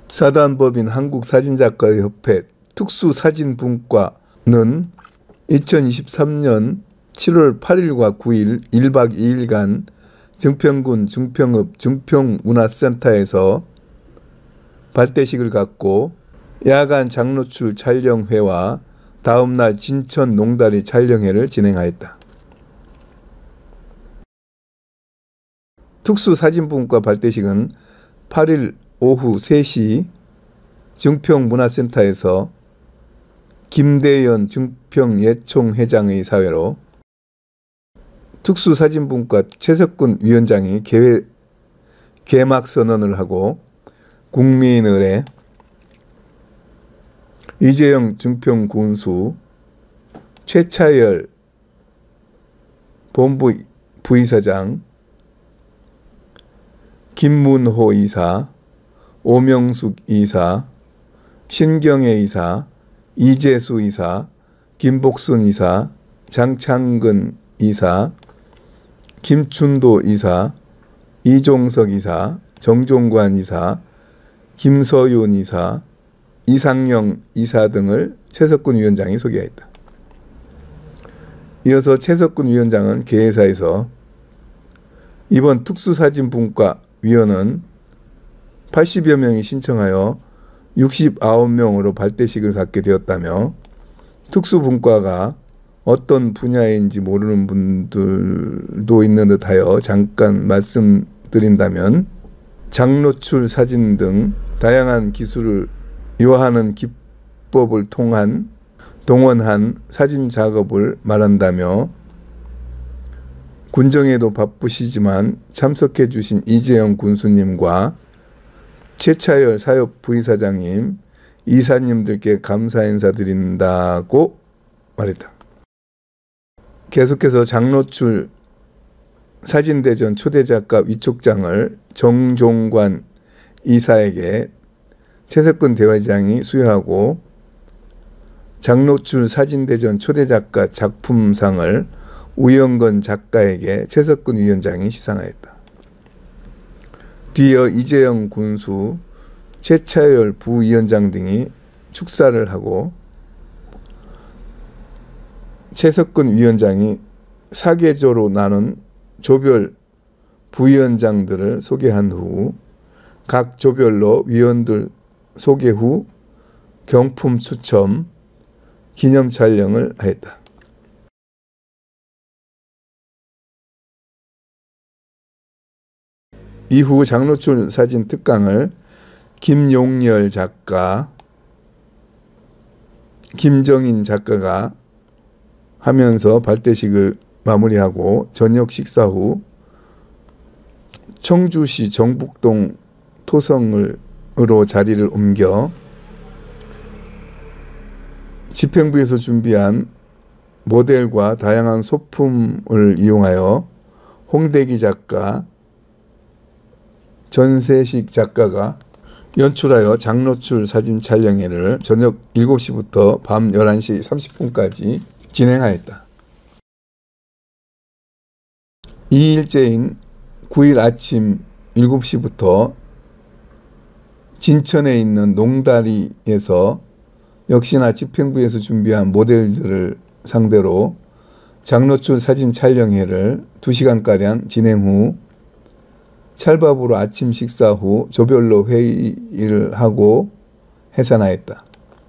사단법인 한국사진작가협회 특수사진분과는 2023년 7월 8일과 9일 1박 2일간 증평군 증평읍 증평문화센터에서 발대식을 갖고 야간 장노출 촬영회와 다음날 진천 농다리 촬영회를 진행하였다. 특수사진분과 발대식은 8일 오후 3시 증평문화센터에서 김대연 증평예총회장의 사회로 특수사진분과 최석근 위원장이 개막선언을 하고 국민의례, 이재영 증평군수, 최차열 본부 부이사장, 김문호 이사, 오명숙 이사, 신경애 이사, 이재수 이사, 김복순 이사, 장창근 이사, 김춘도 이사, 이종석 이사, 정종관 이사, 김서윤 이사, 이상영 이사 등을 최석근 위원장이 소개했다. 이어서 최석근 위원장은 개회사에서 이번 특수사진분과 위원은 80여 명이 신청하여 69명으로 발대식을 갖게 되었다며 특수분과가 어떤 분야인지 모르는 분들도 있는 듯하여 잠깐 말씀드린다면 장노출 사진 등 다양한 기술을 요하는 기법을 동원한 사진 작업을 말한다며 군정에도 바쁘시지만 참석해 주신 이재영 군수님과 최차열 사협 부이사장님, 이사님들께 감사 인사드린다고 말했다. 계속해서 장노출 사진대전 초대작가 위촉장을 정종관 이사에게 최석근 대회장이 수여하고 장노출 사진대전 초대작가 작품상을 우영건 작가에게 최석근 위원장이 시상하였다. 뒤이어 이재영 군수, 최차열 부위원장 등이 축사를 하고 최석근 위원장이 사계조로 나눈 조별 부위원장들을 소개한 후 각 조별로 위원들 소개 후 경품 추첨, 기념 촬영을 하였다. 이후 장노출 사진 특강을 김용열 작가, 김정인 작가가 하면서 발대식을 마무리하고 저녁 식사 후 청주시 정북동 토성으로 자리를 옮겨 집행부에서 준비한 모델과 다양한 소품을 이용하여 홍대기 작가, 전세식 작가가 연출하여 장노출 사진 촬영회를 저녁 7시부터 밤 11시 30분까지 진행하였다. 2일째인 9일 아침 7시부터 진천에 있는 농다리에서 역시나 집행부에서 준비한 모델들을 상대로 장노출 사진 촬영회를 2시간가량 진행 후 찰밥으로 아침 식사 후 조별로 회의를 하고 해산하였다.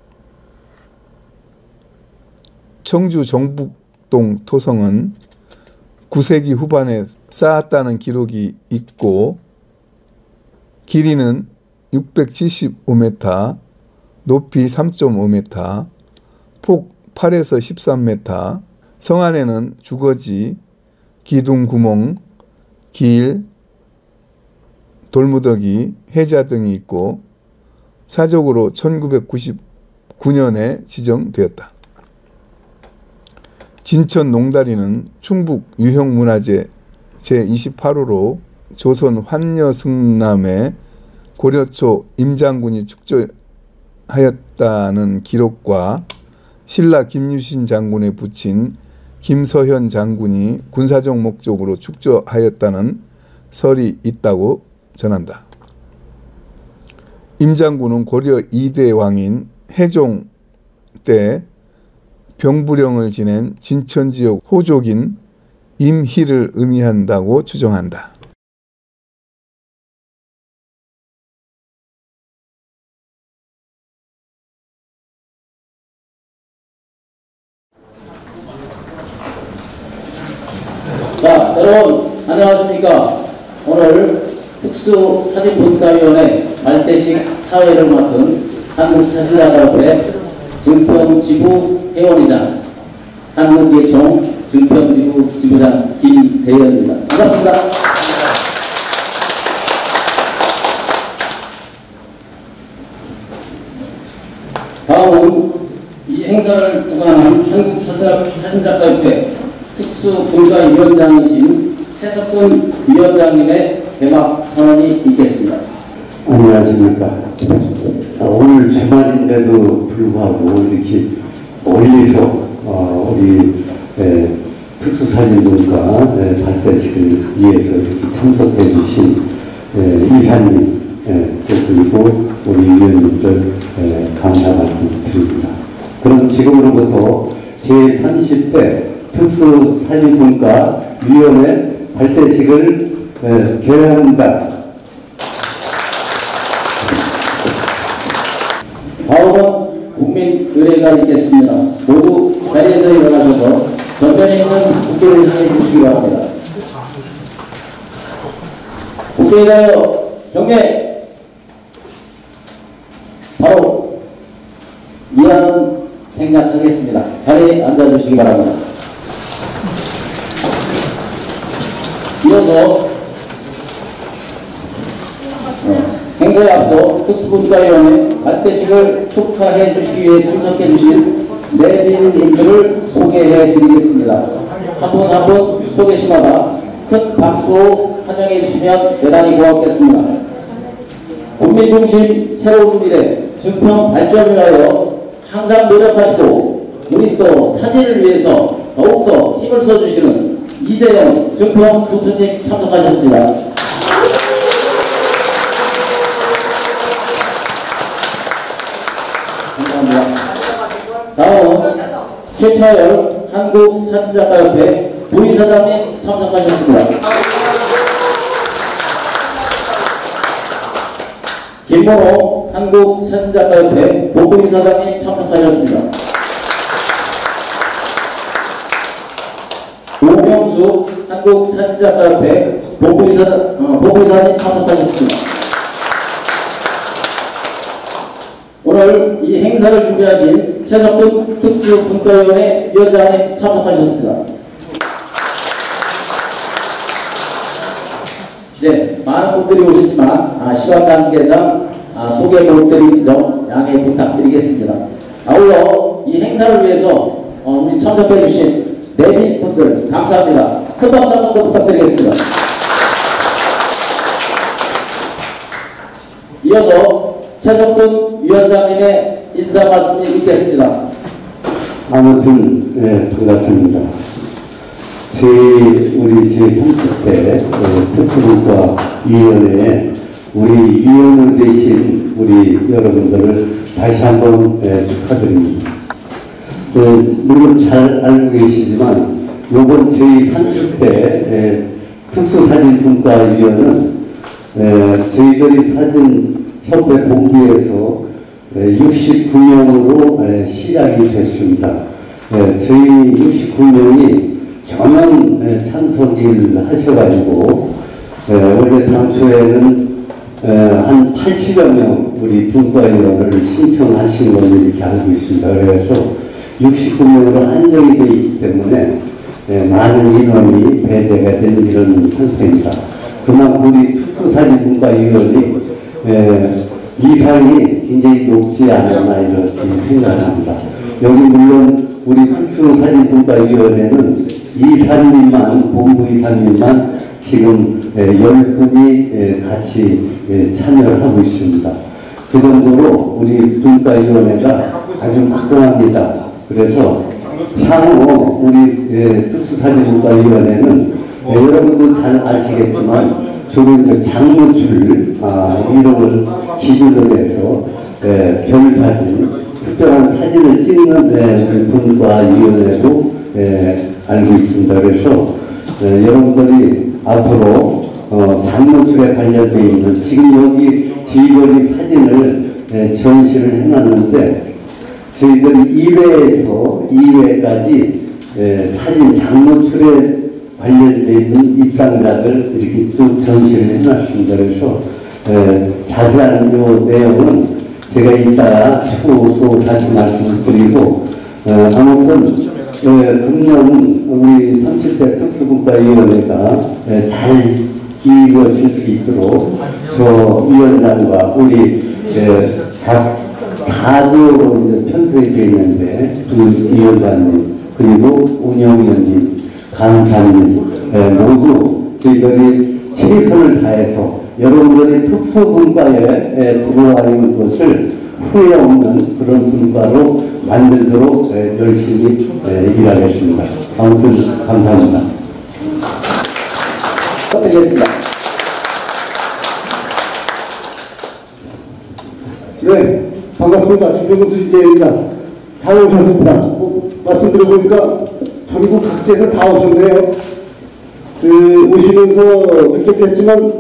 청주 정북동 토성은 9세기 후반에 쌓았다는 기록이 있고 길이는 675m, 높이 3.5m, 폭 8에서 13m, 성 안에는 주거지, 기둥구멍, 길, 돌무더기, 해자 등이 있고 사적으로 1999년에 지정되었다. 진천 농다리는 충북 유형문화재 제28호로 조선 환여승남의 고려초 임장군이 축조하였다는 기록과 신라 김유신 장군의 부친 김서현 장군이 군사적 목적으로 축조하였다는 설이 있다고 전한다. 임장군은 고려 2대 왕인 해종 때 병부령을 지낸 진천지역 호족인 임희를 의미한다고 추정한다. 자, 여러분 안녕하십니까. 오늘 특수사진분과위원회 말대식 사회를 맡은 한국사진작업회 증평지부 회원이자 한국예총 증평지부 지부장 김대현입니다. 반갑습니다. 다음은 이 행사를 주관한 한국사진작가협회 특수분과위원장이신 최석근 위원장님의 개막 선언이 있겠습니다. 안녕하십니까. 오늘 주말인데도 불구하고 이렇게 멀리서 우리 특수사진분과 발대식을 위해서 이렇게 참석해 주신 이사님 그리고 우리 위원님들 감사 말씀드립니다. 그럼 지금으로부터 제30대 특수사진분과 발대식을 개최합니다. 다음은 국민의례가 있겠습니다. 모두 자리에서 일어나셔서 전면에 있는 국회를 향해 주시기 바랍니다. 국회에 대하여 경례! 바로 이하는 생략하겠습니다. 자리에 앉아주시기 바랍니다. 이어서 행사에 앞서 특수분과위원회 발대식을 축하해 주시기 위해 참석해 주신 내빈님들을 소개해 드리겠습니다. 한 분 한 분 소개 시마다 큰 박수로 환영해 주시면 대단히 고맙겠습니다. 국민중심 새로운 미래 증평 발전을 위하여 항상 노력하시고 우리 또 사진을 위해서 더욱더 힘을 써주시는 이재영 증평 교수님 참석하셨습니다. 감사합니다. 다음은 최차열 한국사진작가협회 부이사장님 참석하셨습니다. 김모호 한국사진작가협회 본부이사장님 참석하셨습니다. 오명수 한국사진작가협회 본부이사님 참석하셨습니다. 오늘 이 행사를 준비하신 최석근 특수분과위원회 위원장님 참석하셨습니다. 네, 많은 분들이 오셨지만 시간 관계상 소개 못 드린 점 양해 부탁드리겠습니다. 아울러 이 행사를 위해서 우리 참석해 주신 내빈 분들 감사합니다. 큰 박수 한 번 더 부탁드리겠습니다. 이어서 최석근 위원장님의 인사 말씀이 있겠습니다. 아무튼 반갑습니다. 우리 제30대 특수분과위원회에 우리 위원을 되신 우리 여러분들을 다시 한번 축하드립니다. 물론 잘 알고 계시지만 이번 저희 30대 특수사진분과위원은 저희들이 사진협회 본부에서 69명으로 시작이 됐습니다. 저희 69명이 전원 참석을 하셔가지고 원래 당초에는 한 80여 명 우리 분과위원을 신청하신 걸로 이렇게 알고 있습니다. 그래서 69명으로 한정이 되어 있기 때문에 많은 인원이 배제가 된 이런 상태입니다. 그만큼 우리 특수사진분과위원이 이상이 굉장히 높지 않았나 이렇게 생각합니다. 여기 물론 우리 특수사진분과위원회는 이사님만 본부 이사님만 지금 10분이 같이 참여를 하고 있습니다. 그 정도로 우리 분과위원회가 아주 막강합니다. 그래서 향후 우리 특수사진분과위원회는 여러분도 잘 아시겠지만 주로 이제 장노출 이름을 기준으로 해서 별 사진, 특별한 사진을 찍는 분과위원회도 알고 있습니다. 그래서 여러분들이 앞으로 장노출에 관련되어 있는 지금 여기 저희들이 사진을 전시를 해놨는데 저희들이 1회에서 2회까지 사진 장노출에 관련되어 있는 입상작을 이렇게 쭉 전시를 해놨습니다. 그래서 자세한 요 내용은 제가 이따 추후 또 다시 말씀을 드리고 아무튼 금년 우리 37대 특수국가위원회가 잘 이루어질 수 있도록 저 위원장과 우리 각 4조로 이제 편성이 되어 있는데 두 위원장님 그리고 운영위원님 감사님 모두 저희들이 최선을 다해서 여러분들이 특수분과에 들어와 있는 것을 후회 없는 그런 분과로 만들도록 열심히 일하겠습니다. 아무튼 감사합니다. 부탁드리겠습니다. 네, 반갑습니다. 주병수 이재입니다. 잘 오셨습니다. 말씀드려보니까 전국 각지에서 다 오셨네요. 오시면서 느꼈겠지만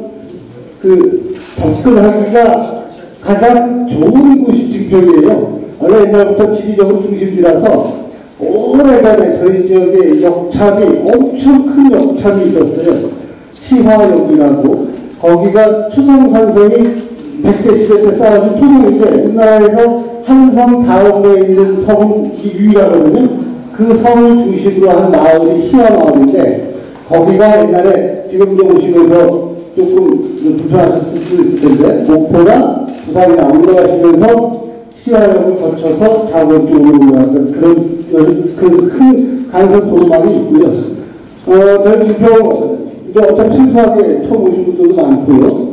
접근하기가 가장 좋은 곳이 증평이에요. 원래 옛날부터 지리적으로 중심지라서 오래전에 저희 지역에 역참이 엄청 큰 역참이 있었어요. 시화역이라고. 거기가 추성산성이 100대 시대 때 쌓아준 토종인데 우리나라에서 한 성 다음에 있는 성이 유일하거든요. 그 성을 중심으로 한 마을이 시화마을인데 거기가 옛날에 지금도 오시면서 조금 불편하셨을 수 있을 텐데 목포나 부산이나 올라가시면서 시화역을 거쳐서 장원 쪽으로 올라갔던 그런 큰 간선 도로망이 있고요. 저희 증평 이제 어차피 생소하게 처음 오신 분들도 많고요.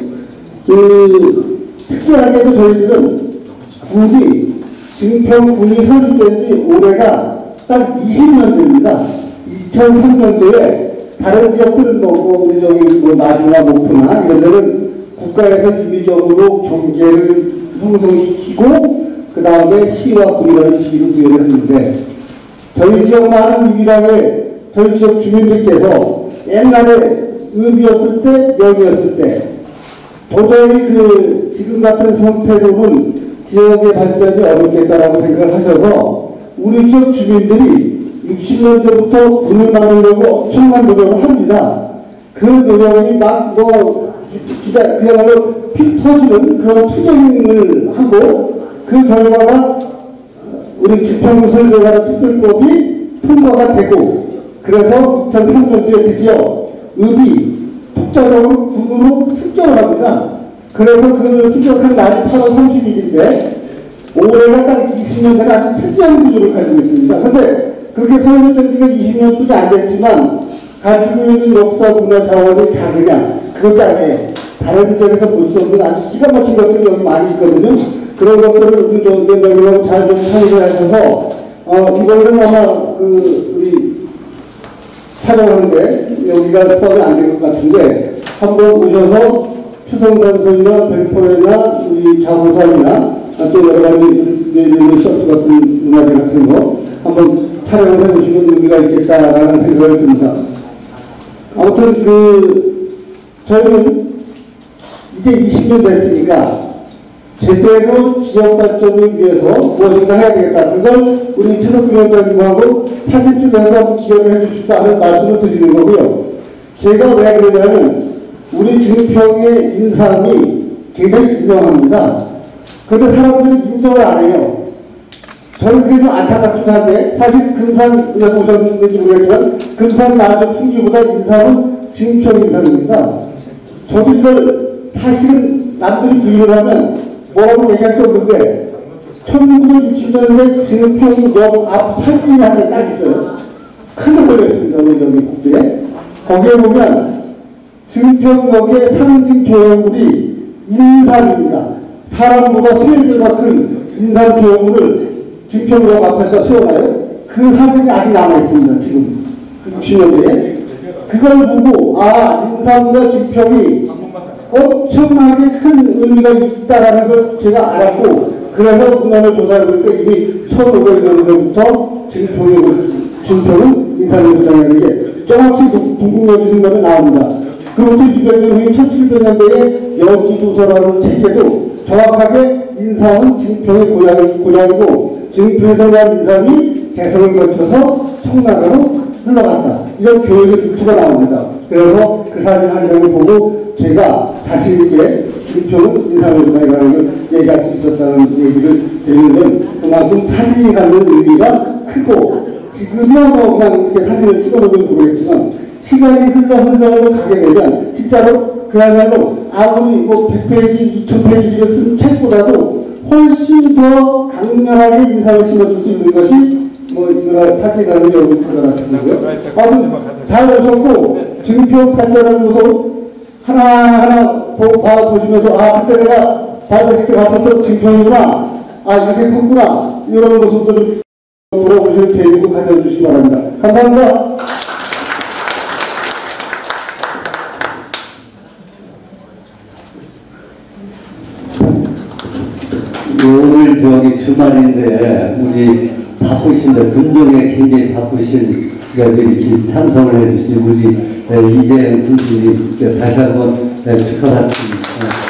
특이하게도 저희들은 군이 증평군이 설립된 지 올해가 딱 20년 됩니다. 2003년도에 다른 지역들은 우리 저기 나주나 목포나 이런 데는 국가에서 임의적으로 경계를 형성시키고 그 다음에 시와 군이라는 지위를 부여를 했는데 저희 지역만은 유일하게 저희 지역 주민들께서 옛날에 읍이었을 때 명이었을 때 도저히 지금 같은 형태로는 지역의 발전이 어렵겠다라고 생각을 하셔서 우리 지역 주민들이 60년 전부터 군을 만들려고 엄청난 노력을 합니다. 그 노력이 진짜 그야말로 피 터지는 그런 투쟁을 하고 그 결과가 우리 증평설계관 특별법이 통과가 되고 그래서 2003년도에 드디어 읍이 독자적으로 군으로 승격을 합니다. 그래서 그 승격한 날이 8월 30일인데 올해가 딱 20년 전에 아주 특이한 구조를 가지고 있습니다. 그런데 그렇게 설립된 지가 20년쯤이 안 됐지만 가지고 있는 역사 문화 자원이 작으냐 그것도 아니에요. 다른 지역에서 볼 수 없는 아주 기가 막힌 것들이 여기 많이 있거든요. 그런 것들을 우리 연구하고 잘 좀 참여를 하셔서 이거는 아마 우리 촬영하는데 여기가 포함이 안 된 것 같은데 한번 오셔서 추성단선이나 백포레나 우리 자고산이나 또 여러 가지 서트 같은 문화재 같은 거 한번 촬영을 해보시면 의미가 있겠다라는 생각을 듭니다. 아무튼 저희는 이제 20년 됐으니까 제대로 지역 발전을 위해서 무엇인가 해야 되겠다. 그걸 우리 최석규 위원장님하고 사진 찍어서 기여를 해주십사는 말씀을 드리는 거고요. 제가 왜 그러냐면 우리 증평의 인삼이 굉장히 유명합니다. 그런데 사람들이 인정을 안 해요. 저는 그게 좀 안타깝긴 한데 사실 금산 보셨는지 모르겠지만 금산 나주 풍기보다 인삼은 증평 인삼입니다. 저도 이걸 사실은 남들이 부인을 하면 뭐라고 얘기할 게 없는데 1960년에 증평역 앞 사진이 한 개 딱 있어요. 크게 걸려있습니다. 우리 저기 국도에. 거기에 보면 증평역의 상징 조형물이 인삼입니다. 사람보다 3배가 큰 인삼 조형물을 증평역 앞에서 세워놔요. 그 사진이 아직 남아있습니다. 지금 60년대에. 그걸 보고 인삼과 증평이 엄청나게 큰 의미가 있다라는 걸 제가 알았고, 그래서 그날을 조사해보니까 이미 1500년도부터 증평은 인사명부장이라는 게 정확히 동국여지승관에 나옵니다. 그로부터 200년 후인 1700년대에 여지도서라는 책에도 정확하게 인삼은 증평의 고향이고 증평에서 난 인삼이 개성을 거쳐서 청나라로 흘러갔다. 이런 교육의 루트가 나옵니다. 그래서 그 사진 한 장을 보고 제가 자신 있게 증평은 인삼명부장이라는 걸 얘기할 수 있었다는 얘기를 드리는 건 그만큼 사진이 갖는 의미가 크고, 지금은 뭐 그냥 이렇게 사진을 찍어보면 모르겠지만 시간이 흘러 가게 되면 진짜로 그야말로 아무리 뭐 100페이지, 2000페이지를 쓴 책보다도 훨씬 더 강렬하게 인상을 심어줄 수 있는 것이 뭐 이거 사진이라는 여러분 찾아놨고요. 아무튼 잘 오셨고, 증평 판단하는 모습 하나하나 보시면서 그때 내가 발대식 때 갔었던 증평이구나, 이렇게 컸구나, 이런 모습들을 돌아보시는 재미도 가져주시기 바랍니다. 감사합니다. 오늘 주말인데 우리 바쁘신데 군종에 굉장히 바쁘신 분들이 참석을 해주신 우리 이재영 군수님 다시 한번 축하드립니다.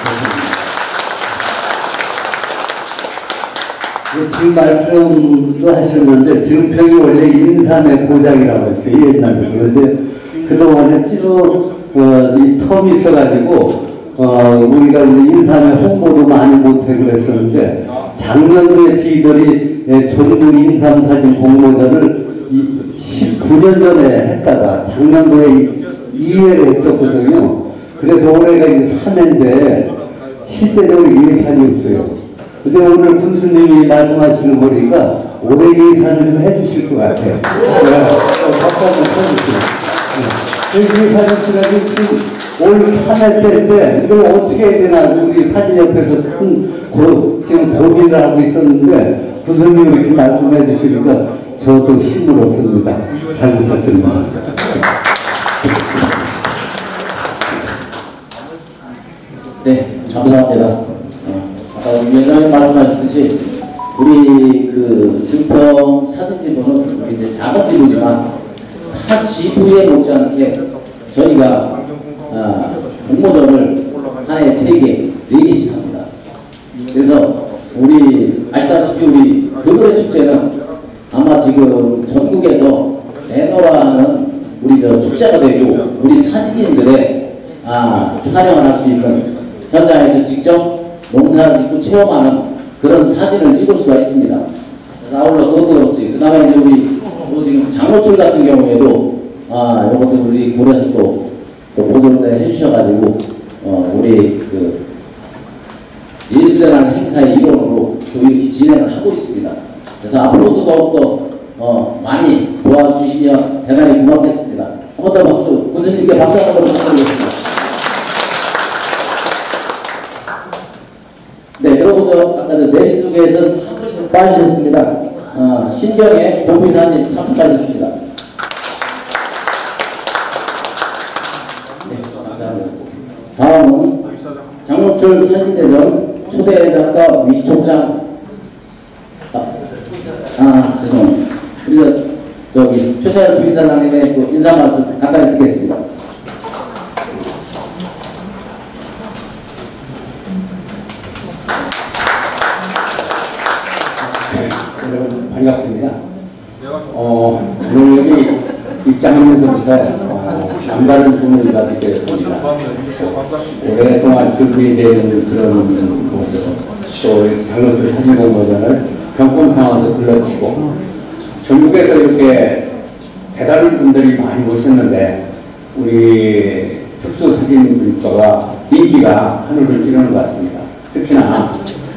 지금 말씀도 하셨는데 증평이 원래 인삼의 고장이라고 했어요, 옛날에. 그런데 그동안에 쭉 이 텀이 있어가지고 우리가 인삼의 홍보도 많이 못하고 그랬었는데, 작년도에 저희들이 전국 인삼 사진 공모전을 19년 전에 했다가 작년도에 2회를 했었거든요. 그래서 올해가 이제 3회인데 실제적으로 예산이 없어요. 근데 오늘 군수님이 말씀하시는 거 보니까 올해 예산을 좀 해주실 것 같아요. 박수 한번 쳐주세요. 예산을 올 3회 때인데 이걸 어떻게 해야 되나 우리 사진협회에서 지금 고민을 하고 있었는데 군수님이 이렇게 말씀해 주시니까 저도 힘을 얻습니다. 잘 부탁드립니다. 네, 감사합니다. 아까 위원장님 말씀하셨듯이 우리 그 증평 사진지부는 우리 이제 작은 지부지만 타 지부에 못지않게 저희가 공모전을 한 해에 3개, 4개씩 합니다. 그래서 우리 아시다시피 우리 그물의 축제는 아마 지금 전국에서 내노라하는 우리 축제가 되고 우리 사진인들의 촬영을 할 수 있는 현장에서 직접 농사를 짓고 체험하는 그런 사진을 찍을 수가 있습니다. 그래서 아울러 그것도 없지. 그 다음에 이제 우리 지금 장로출 같은 경우에도 이것도 우리 구에서 또 보존을 해주셔가지고 우리 그 예술이라는 행사의 일원으로 또 이렇게 진행을 하고 있습니다. 그래서 앞으로도 더욱더 많이 도와주시면 대단히 고맙겠습니다. 한 번 더 박수, 군수님께 박수 한번 부탁드리겠습니다. 네, 여러분 아까 내비 속에서 한 분이 좀 빠지셨습니다. 신경의 조비사님 참석하셨습니다. 네, 감사합니다. 다음은 장로출 사진대전 초대 작가 위촉장 죄송합니다. 그래서 저기 최찬 부이사장님의 그 인사 말씀 간단히 듣겠습니다. 여러분 반갑습니다. 오늘 여기 입장하면서부터 남다른 분위기가 느껴졌습니다. 오랫동안 준비되는 그런 모습, 또 장로출 사진공모전을 경품 상황에서 둘러치고 전국에서 이렇게 대단한 분들이 많이 오셨는데 우리 특수사진분과가 인기가 하늘을 찌르는 것 같습니다. 특히나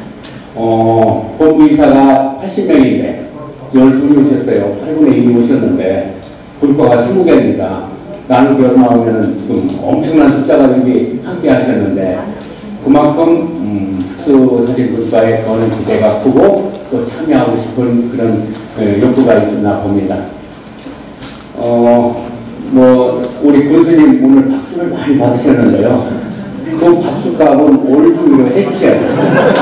본부이사가 80명인데 10분이 오셨어요. 8분의 1이 오셨는데 불과가 20개입니다. 나누기 얼마하면 지금 엄청난 숫자가 여기 함께 하셨는데 그만큼 특수사진분과의 그런 기대가 크고 또 참여하고 싶은 그런 욕구가 있었나 봅니다. 우리 군수님 오늘 박수를 많이 받으셨는데요. 그 박수값은 올 중으로 해주셔야 돼요.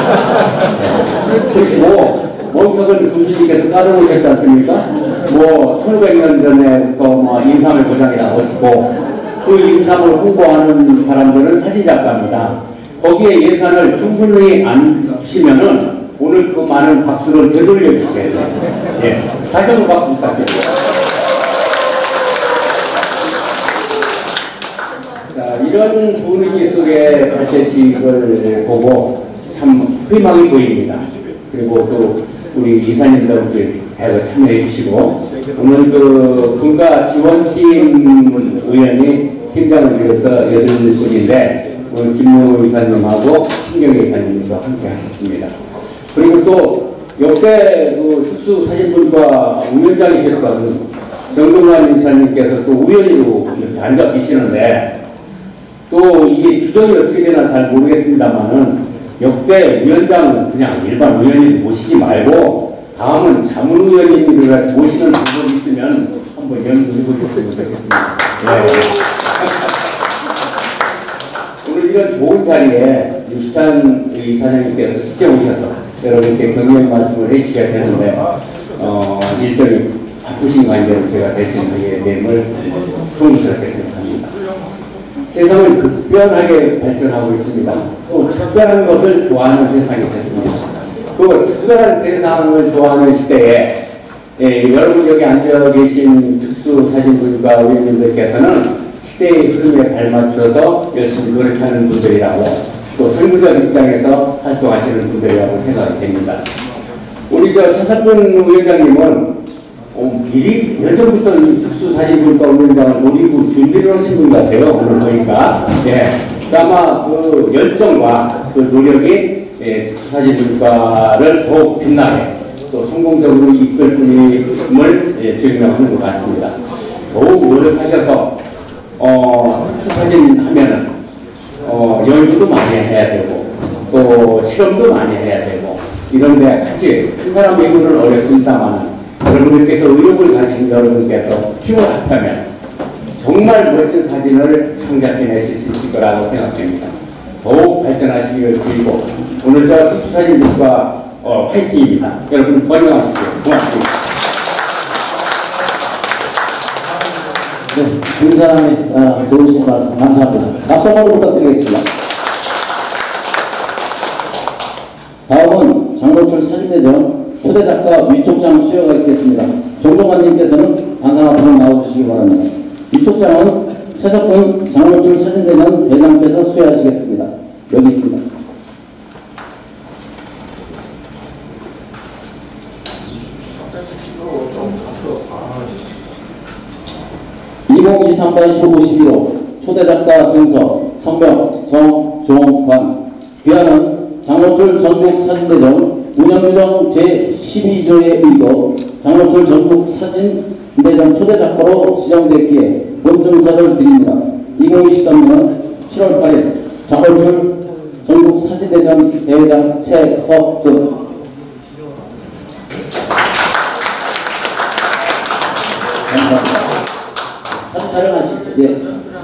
그리고 원석을 군수님께서 까르고셨지 않습니까? 뭐 1500년 전에부터 뭐 인삼을 고장이라고 하시고 그 인삼을 홍보하는 사람들은 사진작가입니다. 거기에 예산을 충분히 안 주시면은 오늘 그 많은 박수를 되돌려 주셔야 돼요. 예. 다시 한번 박수 부탁드립니다. 자, 이런 분위기 속에 발제식을 보고 참 희망이 보입니다. 그리고 또 우리 이사님들 대거 참여해 주시고 오늘 그 분과지원팀 의원이 팀장을 위해서 8분인데 오늘 김모 이사님하고 신경희 이사님도 함께 하셨습니다. 그리고 또 옆에 그 특수사진분과 위원장이셨던 정동환 이사님께서 또 우연히도 이렇게 앉아 계시는데 또 이게 규정이 어떻게 되나 잘 모르겠습니다만은 역대 위원장은 그냥 일반 의원님 모시지 말고 다음은 자문위원님을 모시는 방법이 있으면 한번 연구해 보셨으면 좋겠습니다. 네. 오늘 이런 좋은 자리에 유시찬 이사장님께서 직접 오셔서 여러분께 격려의 말씀을 해주셔야 되는데 일정이 바쁘신 관계로 제가 대신하게 됨을 송구스럽게 생각합니다. 세상은 급변하게 발전하고 있습니다. 또 특별한 것을 좋아하는 세상이 됐습니다. 그 특별한 세상을 좋아하는 시대에 여러분 여기 앉아 계신 특수사진분과 의원님들께서는 시대의 흐름에 발맞춰서 열심히 노력하는 분들이라고 또 선구자 입장에서 활동하시는 분들이라고 생각이 됩니다. 우리 차사건 위원장님은 미리 몇 전부터 이 특수사진분과 위원장을 노리고 준비를 하신 분 같아요. 오늘 보니까. 네. 아마 그 열정과 그 노력이 특수사진분과를 더욱 빛나게 또 성공적으로 이끌 분임을 증명하는 것 같습니다. 더욱 노력하셔서 특수사진 하면은 연구도 많이 해야 되고 또 실험도 많이 해야 되고 이런데 같이 한 사람 연구는 어렵습니다만 여러분들께서 의욕을 가진 여러분께서 힘을 합하면 정말 멋진 사진을 창작해내실 수 있을 거라고 생각됩니다. 더욱 발전하시기를 빌고 오늘 저 특수사진분과 화이팅입니다. 여러분 건강하십시오. 고맙습니다. 네, 두 사람의 좋으신 말씀 감사합니다. 박수 한번 부탁드리겠습니다. 다음은 장노출 사진대전 초대작가 위촉장 수여가 있겠습니다. 종종관님께서는 단상 앞으로 나와주시기 바랍니다. 위촉장은 최석근 장노출 사진대전 회장께서 수여하시겠습니다. 여기 있습니다. (2023-15-12호) 초대작가 증서 성명 정종관 귀하는 장노출 전국사진대전 운영규정 제12조에 의거 장노출 전국사진대전 초대작가로 지정됐기에 본증서를 드립니다. 2023년 7월 8일 장노출 전국사진대전 대회장 최석근. 감사합니다. 사진 촬영하시죠. 예.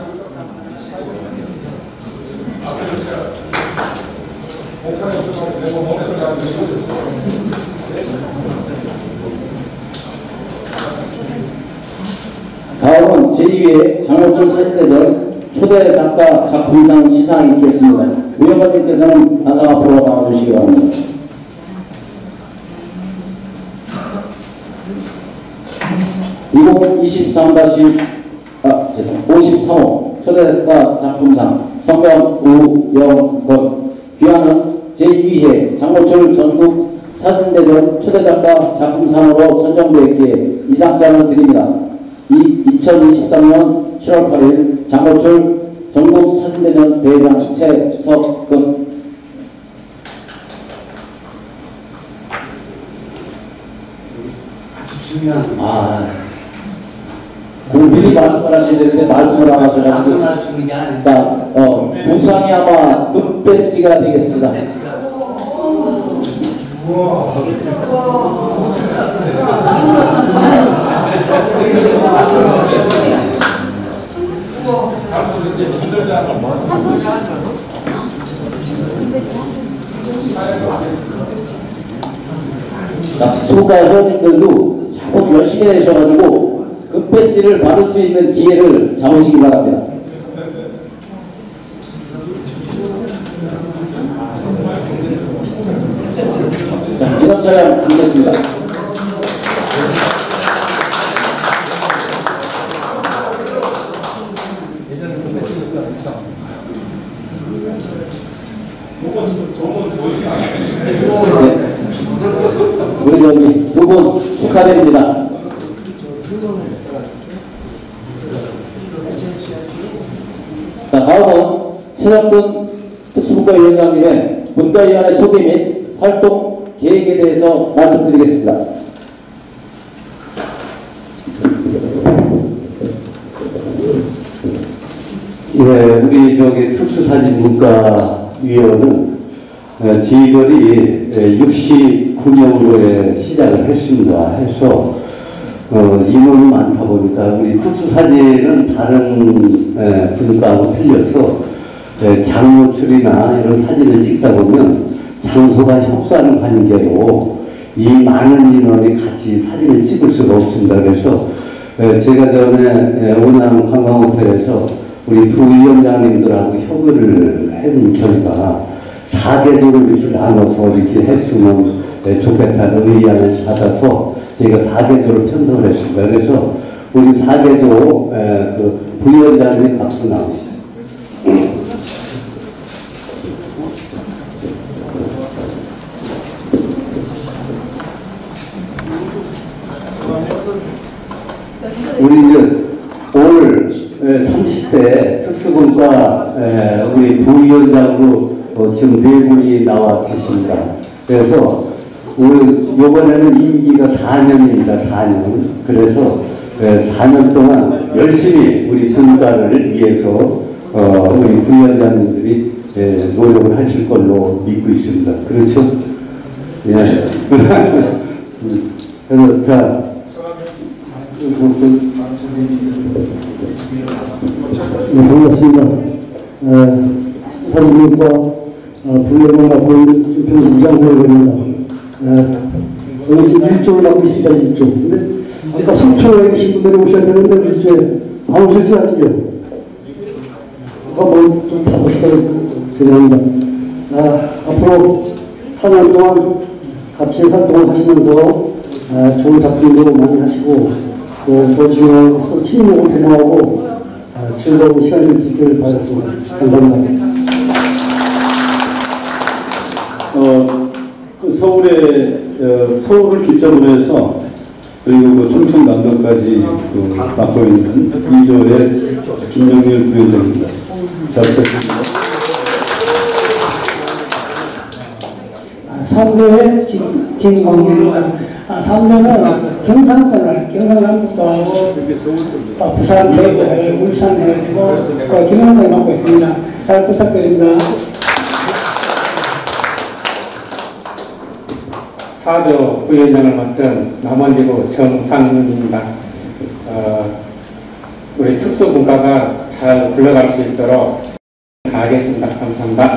다음은 제2회 장노출 사진대전 초대 작가 작품상 시상이 있겠습니다. 위원장님께서는 단상 앞으로 나와주시기 바랍니다. (2023-53호) 초대작가 작품상 성명 우영건 귀하는 제2회 장노출 전국 사진대전 초대작가 작품상으로 선정되었기에 이 상장을 드립니다. 2023년 7월 8일 장노출 전국 사진대전 대회장 최석근. 미리 말씀을 하셔야 되는데 말씀을 안 하셔가지고 자, 부상이 아마 눈배지가 되겠습니다. 자, 특수국가 회원님들도 자꾸 열심히 내셔가지고 금배지를 받을 수 있는 기회를 잡으시기 바랍니다. 자, 지금 차량 보겠습니다. 우리 저기 두 분 축하드립니다. 자, 다음은 최혁근 특수국가위원장님의 분과위원회 소개 및 활동 계획에 대해서 말씀드리겠습니다. 예, 우리 저기 특수사진문화위원회는 저희들이 69명으로 시작을 했습니다. 해서 인원이 많다 보니까 우리 특수사진은 다른 분과하고 틀려서 장노출이나 이런 사진을 찍다 보면 장소가 협소한 관계로 이 많은 인원이 같이 사진을 찍을 수가 없습니다. 그래서 제가 전에 오남 관광호텔에서 우리 부위원장님들하고 협의를 한 결과 4개조를 이렇게 나눠서 이렇게 했으면 좋겠다는 의안을 받아서 저희가 4개조를 편성을 했습니다. 그래서 우리 4개조 그 부위원장님이 앞으로 나오시죠. 우리 이제 올 30대 특수분과 우리 부위원장으로 지금 4분이 나와 계십니다. 그래서 이번에는 임기가 4년입니다. 4년. 그래서 4년 동안 열심히 우리 분과를 위해서 우리 부위원장님들이 노력을 하실 걸로 믿고 있습니다. 그렇죠? 예. 그래서 자. 네, 반갑습니다. 사진과 부위원장 맡고 있는 주평 부장호입니다. 저는 지금 1조를 맡고 있습니다. 1조. 근데 아까 3초에 계신 분들이 오셔야 되는데 1조에 안 오실지 아시죠? 한번 좀 봐보시도록 드립니다. 앞으로 4년 동안 같이 활동을 하시면서 좋은 작품도 많이 하시고 또 중요한 서로 친목을 대모하고 즐거운 시간이 될 수 있기를 바랐습니다. 감사합니다. 서울을 기점으로 해서 그리고 충청남도까지 맡고 있는 2조의 김영일 부위원장입니다. 잘 부탁드립니다. 3조의 진광입니다. 3조는 경상남북도 하고 부산, 대구, 울산 해가지고 경상도를 맡고 있습니다. 잘 부탁드립니다. 4조 부위원장을 맡은 남원지구 정상윤입니다. 우리 특수분과가 잘 굴러갈 수 있도록 다하겠습니다. 감사합니다.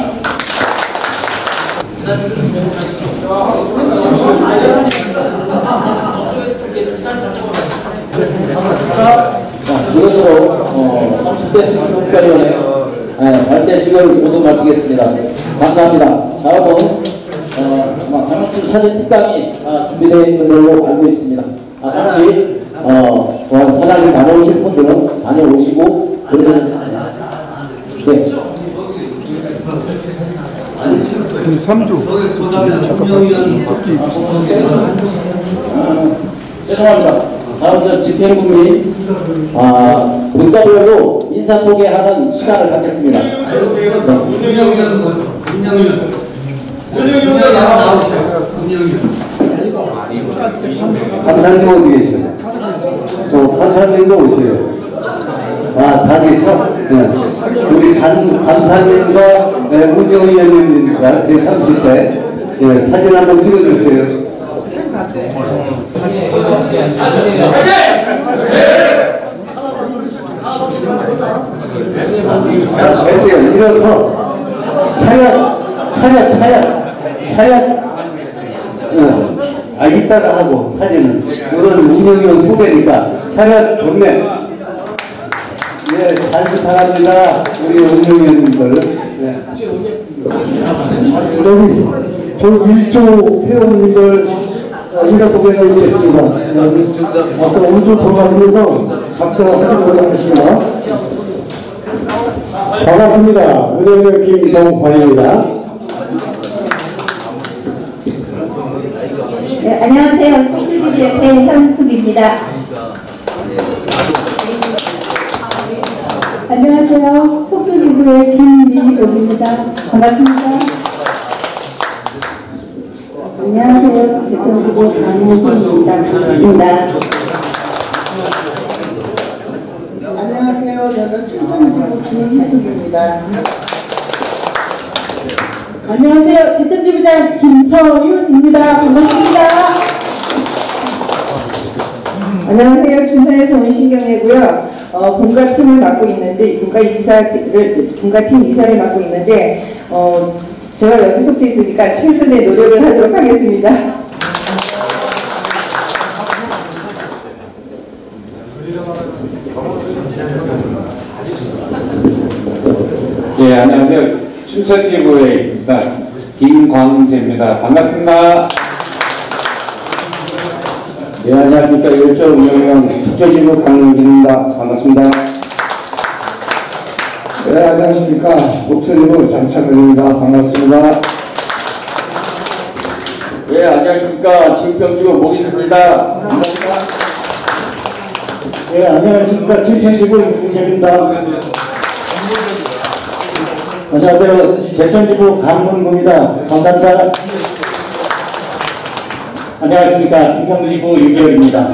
이것으로 30대 특수국가위원회 발대식을 모두 마치겠습니다. 감사합니다. 다음은 장학준 사진 특강이 준비되어 있는 걸로 알고 있습니다. 잠시 화장실 다녀오실 분들은 다녀오시고 네. 3조. 죄송합니다. 다음 집행국민 분과별로 인사 소개하는 시간을 갖겠습니다. 간사님 어디 계세요? 간사님도 오세요. 다 계셔? 네. 우리 간사님과 운영위원님이니까 제30대 사진 한번 찍어주세요. 일어서 차렷. 이따가 하고 사진은. 우선 운영위원 소개니까 차렷 좋네. 네, 잘 부탁합니다. 우리 운영위원님들. 네. 여기 저희 1조 회원님들 인사 소개를 드리겠습니다. 앞으로 오른쪽 돌아가면서 각자 하시도록 하겠습니다. 반갑습니다. 운영위원 김동관입니다. 네, 안녕하세요. 속주지구의 배현숙입니다. 안녕하세요. 속주지구의 김미옥입니다. 반갑습니다. 안녕하세요. 제천지구 강호기입니다. 반갑습니다. 안녕하세요. 저는 춘천지구 김희숙입니다. 안녕하세요. 제천지구장 김서윤입니다. 반갑습니다. 안녕하세요. 춘천에서 온 신경애고요. 분과팀을 맡고 있는데 분과팀 이사를 맡고 있는데 제가 여기 속해 있으니까 최선의 노력을 하도록 하겠습니다. 예, 안녕하세요. 춘천지구에 있습니다. 김광재입니다. 반갑습니다. 네, 안녕하십니까. 1조 운영위원 속주지구 강릉진입니다. 반갑습니다. 네, 안녕하십니까. 속주지구 장창근입니다. 반갑습니다. 네, 안녕하십니까. 진평지구 모기수입니다. 반갑습니다. 네, 안녕하십니까. 진평지구 김준혁입니다. 안녕하세요. 제천지구 강문구입니다. 감사합니다. 안녕하십니까. 진평지구 유기열입니다.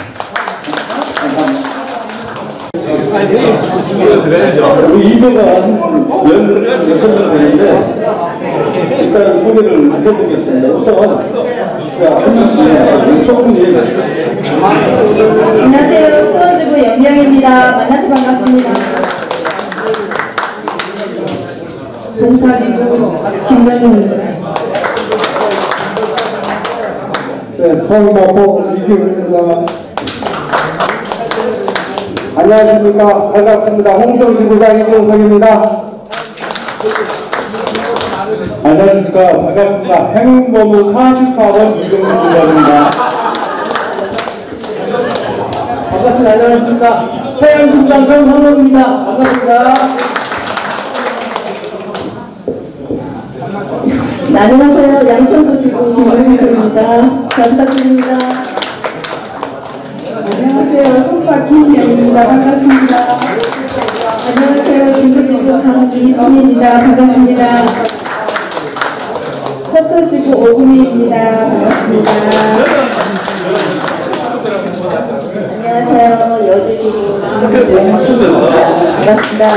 우리 이조가 연6명 되는데 일단 소개를 해드리겠습니다. 우선 조금 얘기하시죠. 안녕하세요. 수원지구 연명입니다. 만나서 반갑습니다. 송파지구 김명입니다. 네, 서울마포 이기훈입니다. 안녕하십니까. 반갑습니다. 홍성지구장 이종석입니다. 안녕하십니까. 반갑습니다. 행운법무 44번 이종민 부장입니다. 반갑습니다. 안녕하십니까. 태양중장 정상록입니다. 반갑습니다. 안녕하세요. 양천구지구 김명희입니다. 잘 부탁드립니다. 안녕하세요. 송파 김영입니다. 반갑습니다. 안녕하세요. 중부지구 강기 이순희입니다. 반갑습니다. 서초지구 오구미입니다. 반갑습니다. 안녕하세요. 여주지구 김명희입니다. 반갑습니다.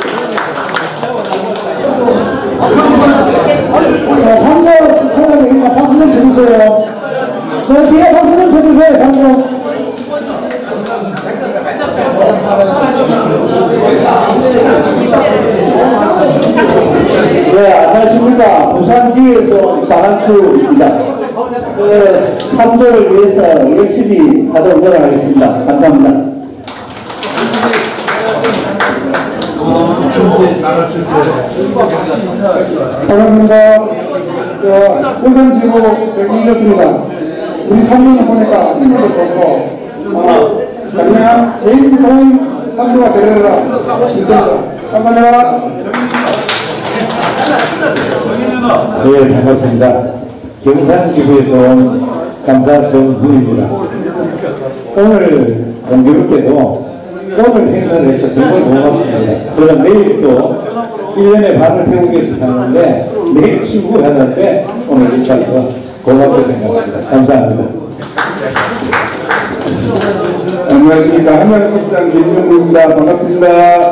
선거 선거입니다. 박수 좀 쳐주세요. 저 뒤에 박수 좀 쳐주세요. 선거. 네, 안녕하십니까. 부산지에서 박한수입니다. 3조를 위해서 열심히 하도록 노력하겠습니다. 감사합니다. 반갑습니다. 부산지구 이겼습니다. 우리 3년을 보니까 힘도 좋고 그냥 제일 좋은 상도가 되려라 있습니다. 감사합니다. 네, 반갑습니다. 경산지구에서 온 감사 정훈입니다. 오늘 공교롭게도 오늘 행사를 해서 정말 고맙습니다. 저는 내일 또 1년의 반을 태우겠어 하는데 내일 출국하는데 오늘 여기 가서 고맙게 생각합니다. 감사합니다. 안녕하십니까. 한양팀장 김명구입니다. 반갑습니다.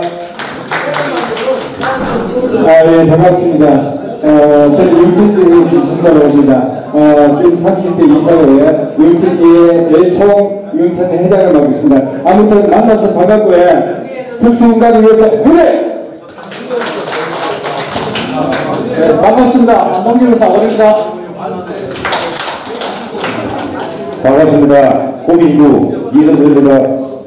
예, 반갑습니다. 저는 율천지의 김순달입니다. 지금 30대 이사회에 율천지의 열총 율천 회장을 맡고 있습니다. 아무튼 만나서 반갑고요. 특수운동을 위해서 화이팅! 네, 반갑습니다. 안동지부사 오입니다. 반갑습니다. 구미지구 이선수입니다.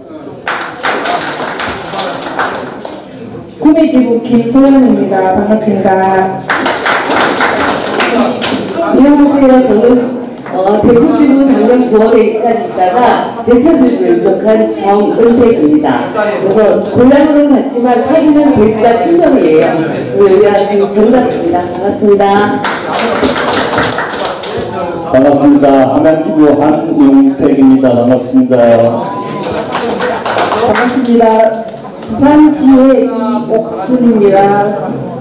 구미지구 김소연입니다. 반갑습니다. 안녕하세요. 저는 대구지구 작년 9월에 입단했다가 제천지구에 이적한 정은택입니다. 그래서 곤란으로는 같지만 사실은 대구가 친정이에요. 여기가 정답습니다. 반갑습니다. 반갑습니다. 하남지구 한용택입니다. 반갑습니다. 반갑습니다. 부산지의 이옥순입니다.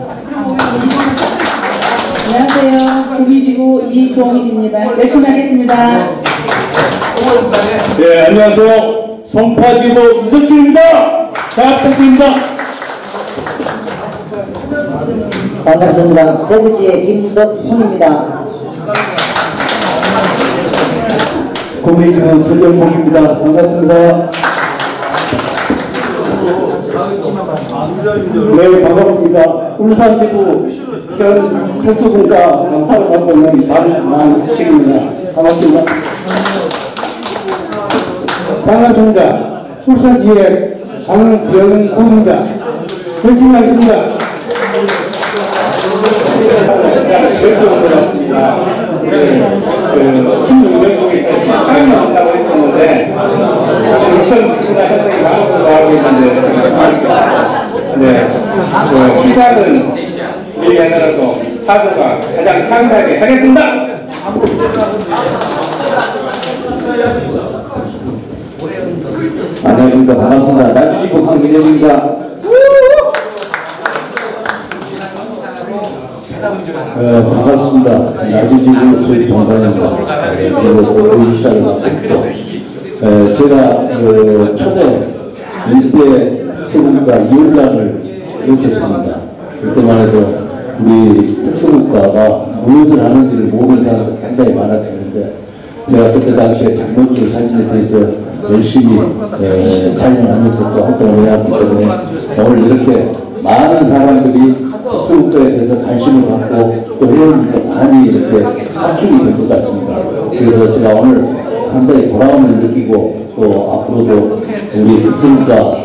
안녕하세요. 구미지구 이종일입니다. 열심히 하겠습니다. 네, 안녕하세요. 성파지구 이석준입니다. 잘 부탁드립니다. 반갑습니다. 대구지의 김덕훈입니다. 구미지구 설경복입니다. 반갑습니다. 네, 반갑습니다. 울산지구 현 특수분과 강사를 맡고 있는 만식입니다. 반갑습니다. 반갑습니다. 울산지의 장병구입니다. 열심히 하겠습니다. 신문명국에서 14년 한다고 했었는데 지금 심사 선생님이 한국도 하고 있는데 시작은 얘기하더라도 사도가 가장 창대하게 하겠습니다. 안녕하십니까. 반갑습니다. 나주지구 황민영입니다. 반갑습니다. 나주지구 저희 정관입니다. 그리고 우리 시장을 맡고 있고, 제가 초대 일대 특수국가 위원장을 했었습니다. 그때만 해도 우리 특수국가가 무엇을 하는지를 모르는 사람이 상당히 많았었는데, 제가 그때 당시에 장로줄 사진에 대해서 열심히 촬영하면서 또 활동을 해왔기 때문에 오늘 이렇게 많은 사람들이 특수국가에 대해서 관심을 갖고 또 회원들도 많이 이렇게 합축이 될 것 같습니다. 그래서 제가 오늘 상당히 보람을 느끼고 또 앞으로도 우리 특수국가가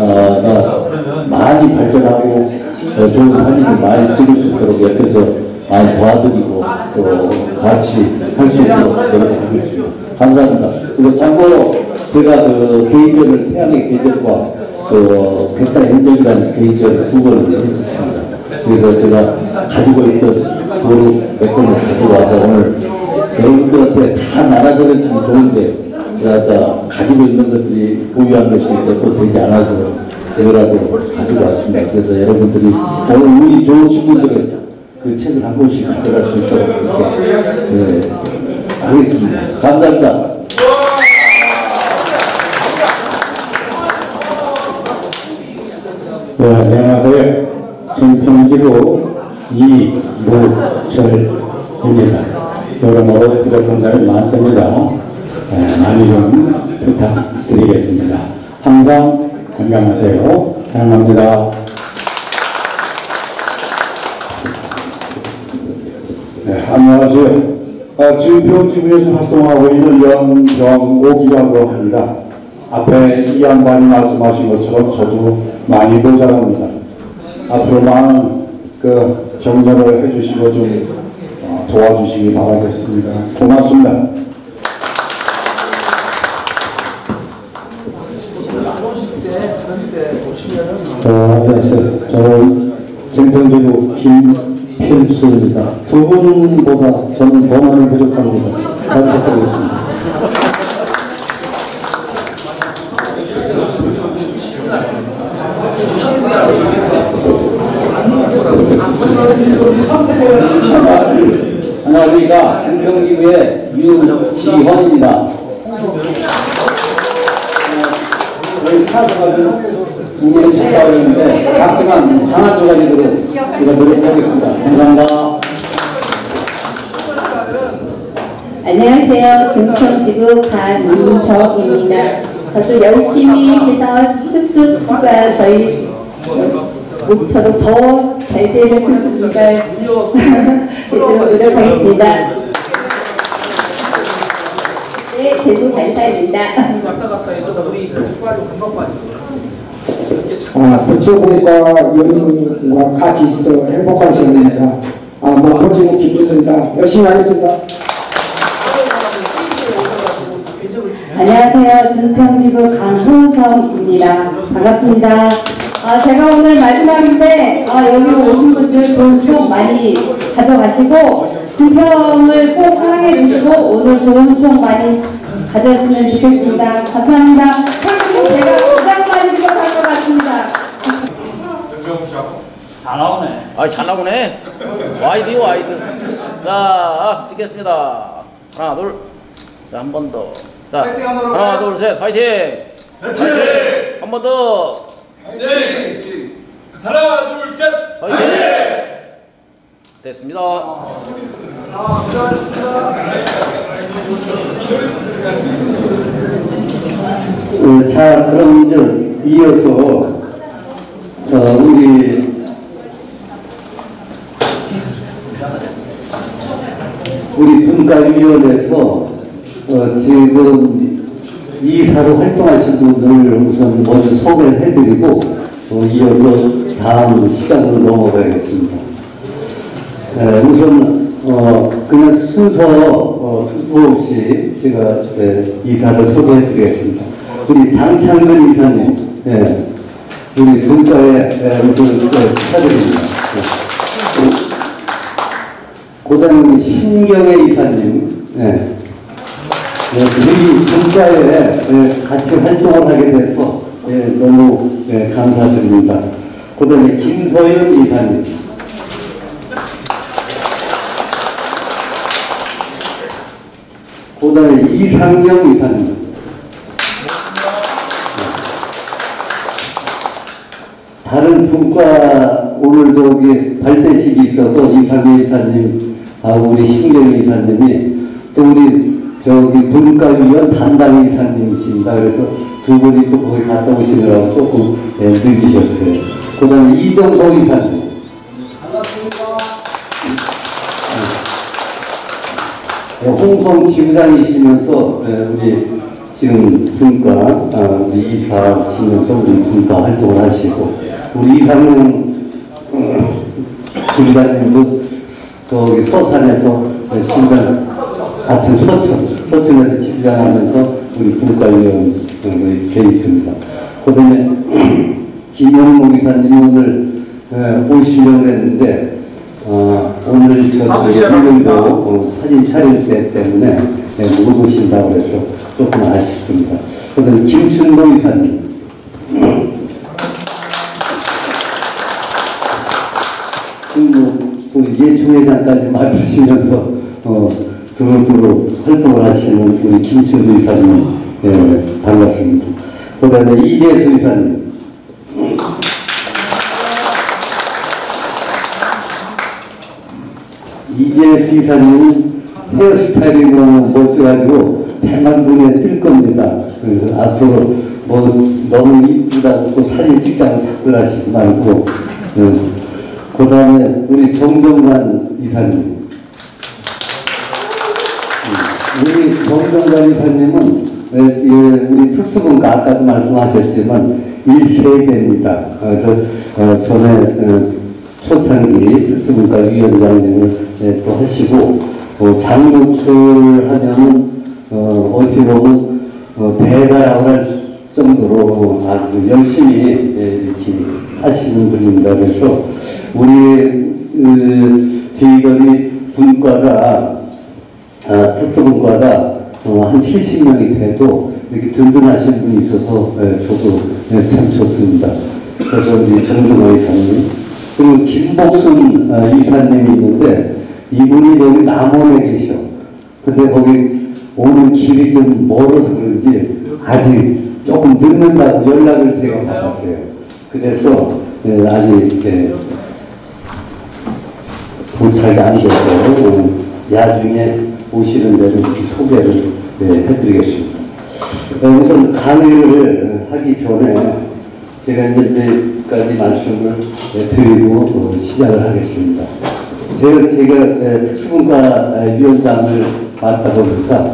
많이 발전하고 좋은 사진을 많이 찍을 수 있도록 옆에서 많이 도와드리고 또 같이 할 수 있도록 노력하겠습니다. 감사합니다. 그리고 참고로 제가 그 개인전을 태양의 개인전과 그 백달 행정이라는 개인전을 2번을 했었습니다. 그래서 제가 가지고 있던 그거를 몇 번을 가지고 와서 오늘 여러분들한테 다 나눠드렸으면 좋은데 제가 다 가지고 있는 것들이 보유한 것이 몇 번 되지 않아서 그거라도 가지고 왔습니다. 그래서 여러분들이 오늘 운이 좋으신 분들은 그 책을 한 권씩 가져갈 수 있도록 이렇게 하겠습니다. 감사합니다. 네, 안녕하세요. 전평지구 이무철입니다. 여러모로 부족한 점이 많습니다. 많이 좀 부탁드리겠습니다. 항상 건강하세요. 사랑합니다. 네, 안녕하세요. 주평지구에서 활동하고 있는 영병옥이라고 합니다. 앞에 이 양반이 말씀하신 것처럼 저도 많이 모자랍니다. 앞으로 많은 격려를 해주시고 좀 도와주시기 바라겠습니다. 고맙습니다. 안녕하세요. 저는 전평지구 김필수입니다. 두 분보다 저는 더 많이 부족합니다. 잘 부탁드리겠습니다. 안녕하십니까. 전평지구의 유지헌입니다. 저희 사도가 2년 차이라고 했는데 작지만 강한 조가지로 제가 노력하겠습니다. 감사합니다. 안녕하세요. 전평지구 강민정입니다. 저도 열심히 해서 특수국가 저희 저도 더 잘 되는 특수분과를 노력하겠습니다. 네, 제주 발사입니다. 국제공과 연인과 같이 있어 행복한 시간입니다. 목포지구 김주수입니다. 열심히 하겠습니다. 안녕하세요. 준평지구 강호정입니다. 반갑습니다. 제가 오늘 마지막인데 여기 오신 분들 좋은 추억 많이 가져가시고 준평을 꼭 사랑해 주시고 오늘 좋은 추억 많이 가졌으면 좋겠습니다. 감사합니다. 평생 제가 가장 많이 기억할 것 같습니다. 잘 나오네. 잘 나오네. 와이드. 자, 찍겠습니다. 하나, 둘. 자, 한 번 더. 자, 하나, 둘, 셋. 파이팅! 파이팅! 한 번 더. 파이팅! 하나, 둘, 셋. 파이팅! 됐습니다. 자, 그럼 이제 이어서 우리 분과위원회에서 지금 이사로 활동하신 분들을 우선 먼저 소개를 해드리고 이어서 다음 시간으로 넘어가겠습니다. 우선 그냥 순서 없이 제가 이사를 소개해드리겠습니다. 우리 장창근 이사님, 우리 분과에 우선 축하드립니다. 고등학교 신경애 이사님, 우리 분과에 같이 활동을 하게 돼서 너무 감사드립니다. 그 다음에 김서연 이사님, 그 다음에 이상경 이사님, 다른 분과 오늘 발대식이 있어서 이상경 이사님하고 우리 신경 이사님이 또 우리 분과위원 담당 이사님이십니다. 그래서 두 분이 또 거기 갔다 오시느라고 조금 늦으셨어요. 그 다음에 이동석 이사님. 반갑습니다. 홍성 지부장이시면서 우리 지금 분과 우리 이사시면서 우리 분과 활동을 하시고 우리 이상용 지부장님도 서산에서 지부장 같은 서천에서 지부장하면서 우리 분과위원 돼 있습니다. 그 다음에 김영모 이사님이 오늘 오시려고 했는데 오늘 저희도 사진 촬영 때 때문에 못 오신다고 해서 조금 아쉽습니다. 그 다음에 김춘도 이사님, 또 예총회장까지 맡으시면서 두루두루 활동을 하시는 우리 김춘도 이사님, 반갑습니다. 그 다음에 이재수 이사님, 이재수 이사님은 헤어스타일이 너무 멋져가지고 100만 분에 뜰 겁니다. 그래서 앞으로 너무 이쁘다고 또 사진 찍자고 자꾸 하시지 말고, 그 다음에 우리 정정관 이사님. 우리 정정관 이사님은 우리 특수분과 아까도 말씀하셨지만 1세대입니다. 전에 초창기 특수분과 위원장님을 또 하시고, 장로철 하면은 어찌 보면 대가라고 할 정도로 아주 열심히 이렇게 하시는 분입니다. 그래서 우리 저희들이 분과가 특수분과가 한 70명이 돼도 이렇게 든든하신 분이 있어서 저도 참 좋습니다. 그래서 우리 정중호 이사님, 그리고 김복순 이사님이 있는데 이분이 여기 남원에 계셔. 근데 거기 오는 길이 좀 멀어서 그런지 아직 조금 늦는다고 연락을 제가 받았어요. 그래서 아직 도착이 안 돼서 야중에 오시는 대로 이렇게 소개를 해드리겠습니다. 우선 강의를 하기 전에 제가 이제 가지 말씀을 드리고 시작을 하겠습니다. 제가 특수분과위원장을 맡다 보니까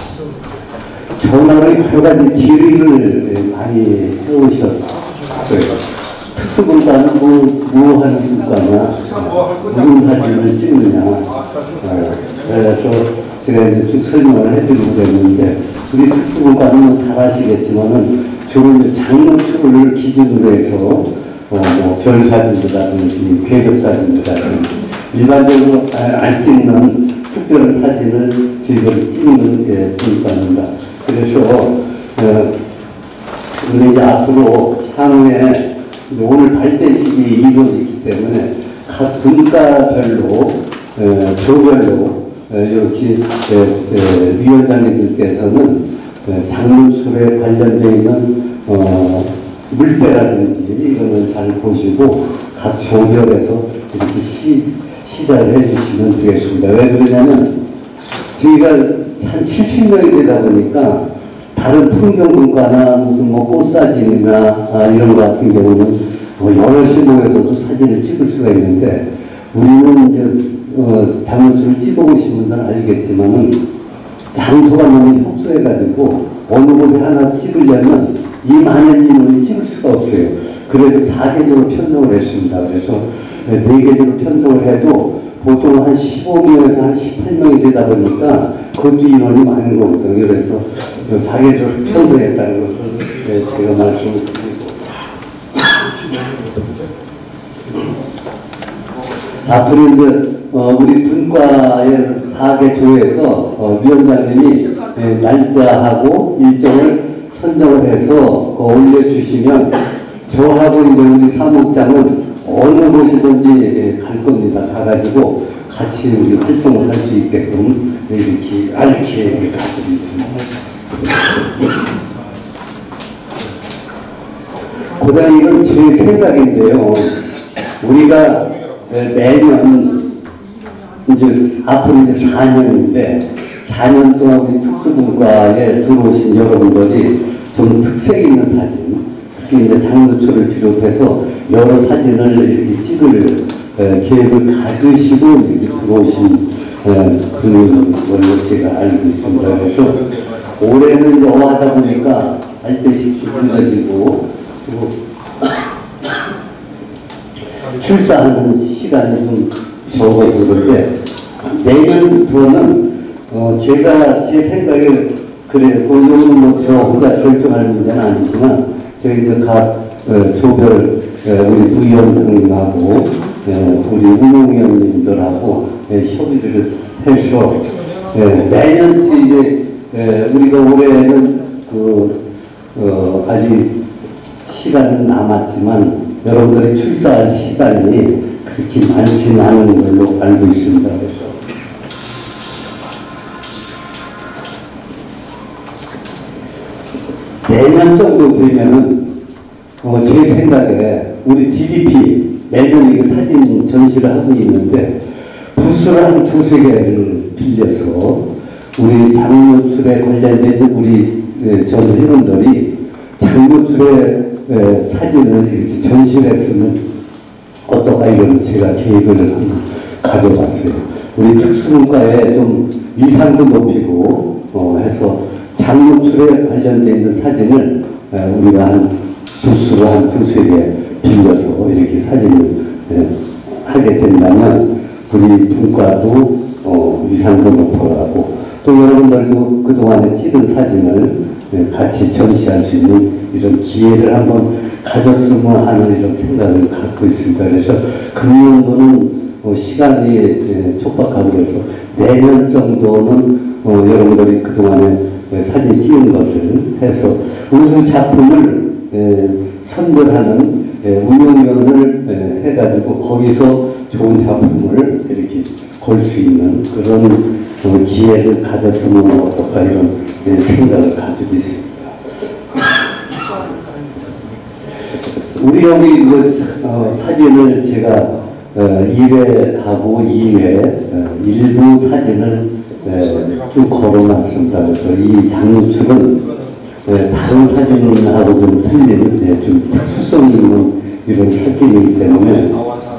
전화를 여러 가지 질의를 많이 해오셨어요. 특수분과는 뭐 하는 분과냐, 무슨 사진을 찍느냐. 그래서 제가 이제 쭉 설명을 해드리고 됐는데, 우리 특수분과는 잘 아시겠지만은 주로 이제 장노출을 기준으로 해서 뭐 별사진이라든지 궤적사진이라든지 일반적으로 안 찍는 특별한 사진을 저희들이 찍는 분과입니다. 그래서 우리 이제 앞으로 향후에 오늘 발대식이 이루어지기 때문에 각 분과별로 조별로 이렇게 위원장님들께서는 장문술에 관련되어 있는 물때라든지 이거는 잘 보시고 각 조별에서 이렇게 시작을 해주시면 되겠습니다. 왜 그러냐면 저희가 한 70명이 되다 보니까 다른 풍경분과나 무슨 뭐 꽃사진이나 이런 거 같은 경우는 여럿이 모여서도 사진을 찍을 수가 있는데, 우리는 이제 장문술을 찍어보신 분들은 알겠지만은 장소가 너무 협소해가지고 어느 곳에 하나 찍으려면 이 많은 인원이 찍을 수가 없어요. 그래서 4계절로 편성을 했습니다. 그래서 4계절로 편성을 해도 보통 한 15명에서 한 18명이 되다 보니까 그것도 인원이 많은 거거든요. 그래서 4계절로 편성했다는 것을 제가 말씀을 드리고, 앞으로 이제 우리 분과의 4개조에서 위원장님이 날짜하고 일정을 선정을 해서 올려주시면 저하고 이제 우리 사무장은 어느 곳이든지 갈 겁니다. 가가지고 같이 우리 활동을 할 수 있게끔 이렇게 알게 가지고 있습니다. 그다음 이건 제 생각인데요. 우리가 매년 이제 앞으로 이제 4년인데 4년 동안 우리 특수분과에 들어오신 여러분들이 좀 특색 있는 사진, 특히 이제 장노출을 비롯해서 여러 사진을 이렇게 찍을 계획을 가지시고 이렇게 들어오신 그런 걸로 제가 알고 있습니다. 그래서 올해는 여하다 보니까 발대식 늦어지고 그리고 출사하는 시간이 좀 적어서 그런데 내년부터는 제가 제 생각에 그래요. 이거는 뭐 저 혼자 결정할 문제는 아니지만 저희 이제 각 조별 우리 부위원장님하고 우리 운영위원님들하고 협의를 해서 내년치 이제 우리가 올해는 아직 시간은 남았지만 여러분들이 출사할 시간이 그렇게 많지는 않은 걸로 알고 있습니다. 그래서 내년 정도 되면은 제 생각에 우리 DDP 매년 이거 사진 전시를 하고 있는데 부스를 한 2-3개를 빌려서 우리 장노출에 관련된 우리 전 회원들이 장노출의 사진을 이렇게 전시를 했으면 어떨까 이런 제가 계획을 한번 가져봤어요. 우리 특수분과에 좀 위상도 높이고 해서 장노출에 관련되어 있는 사진을 우리가 한 부스로 한 2-3개 빌려서 이렇게 사진을 하게 된다면 우리 분과도 위상도 높아가고 또 여러분들도 그동안에 찍은 사진을 같이 전시할 수 있는 이런 기회를 한번 가졌으면 하는 이런 생각을 갖고 있습니다. 그래서 금년도는 시간이 촉박하고 그래서 내년 정도는 여러분들이 그동안에 사진 찍은 것을 해서 우수 작품을 선별하는 운영위원을 해가지고 거기서 좋은 작품을 이렇게 걸 수 있는 그런 기회를 가졌으면 어떨까 이런 생각을 가지고 있습니다. 우리 여기 사진을 제가 1회하고 2회 일부 사진을 쭉 걸어놨습니다. 그래서 이 장노출은 다른 사진하고 좀 틀린 좀 특수성이 있는 이런 사진이기 때문에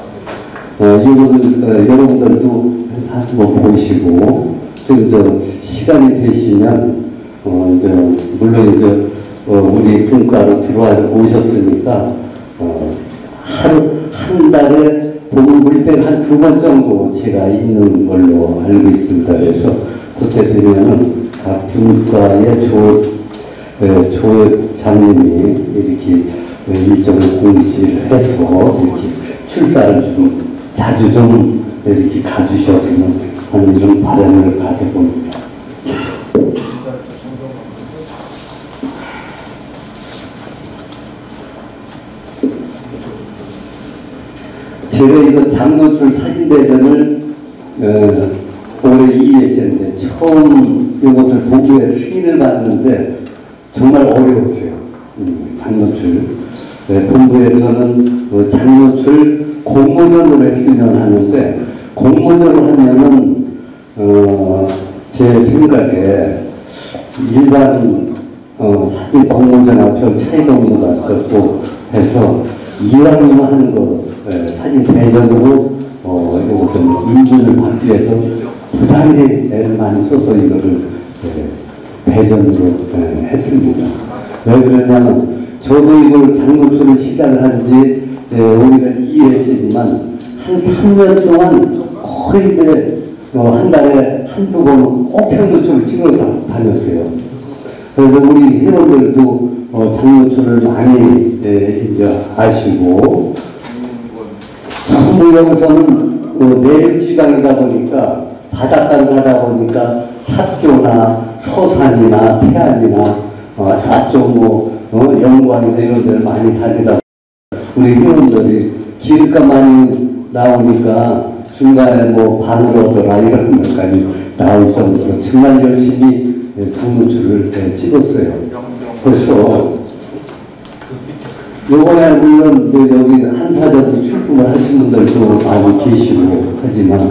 이거를 여러분들도 한번 보시고 좀 시간이 되시면 물론 우리 분과로 들어와 오셨으니까 한 달에 보면 물때가 한 2번 정도 제가 있는 걸로 알고 있습니다. 그래서 그때 되면은 각 분과의 조장님이 이렇게 일정을 공시를 해서 이렇게 출사를 좀 자주 좀 이렇게 가주셨으면 하는 이런 바람을 가져봅니다. 제가 이거 장노출 사진대전을 올해 2회째인데 처음 이것을 보기에 승인을 받는데 정말 어려웠어요. 장노출. 본부에서는 장노출 공모전으로 했으면 하는데 공모전을 하면은 제 생각에 일반 사진 공모전하고 별 차이가 없는 것 같고 해서 이왕이면 하는 거 사진 대전으로 이것은 인증을 받기 위해서 부단히 애를 많이 써서 이거를 대전으로 했습니다. 왜 그러냐면 저도 이걸 장노출을 시작을 한 지 오늘은 2회째지만 한 3년 동안 거의 한 달에 한두 번 꼭 장노출을 찍어 다녔어요. 그래서 우리 회원들도 장노출을 많이 이제 아시고 전부 여기서는 내륙지방이다 보니까 바닷가를 가다 보니까 삽교나 서산이나 태안이나 저쪽 영광이나 이런 데를 많이 다니다 우리 회원들이 길가 많이 나오니까 중간에 방을 얻어라 이런 것까지 나올 정도로 정말 열심히 장노출을 찍었어요. 그래서 요번에 물론 여기 한사전도 출품을 하신 분들도 많이 계시고 하지만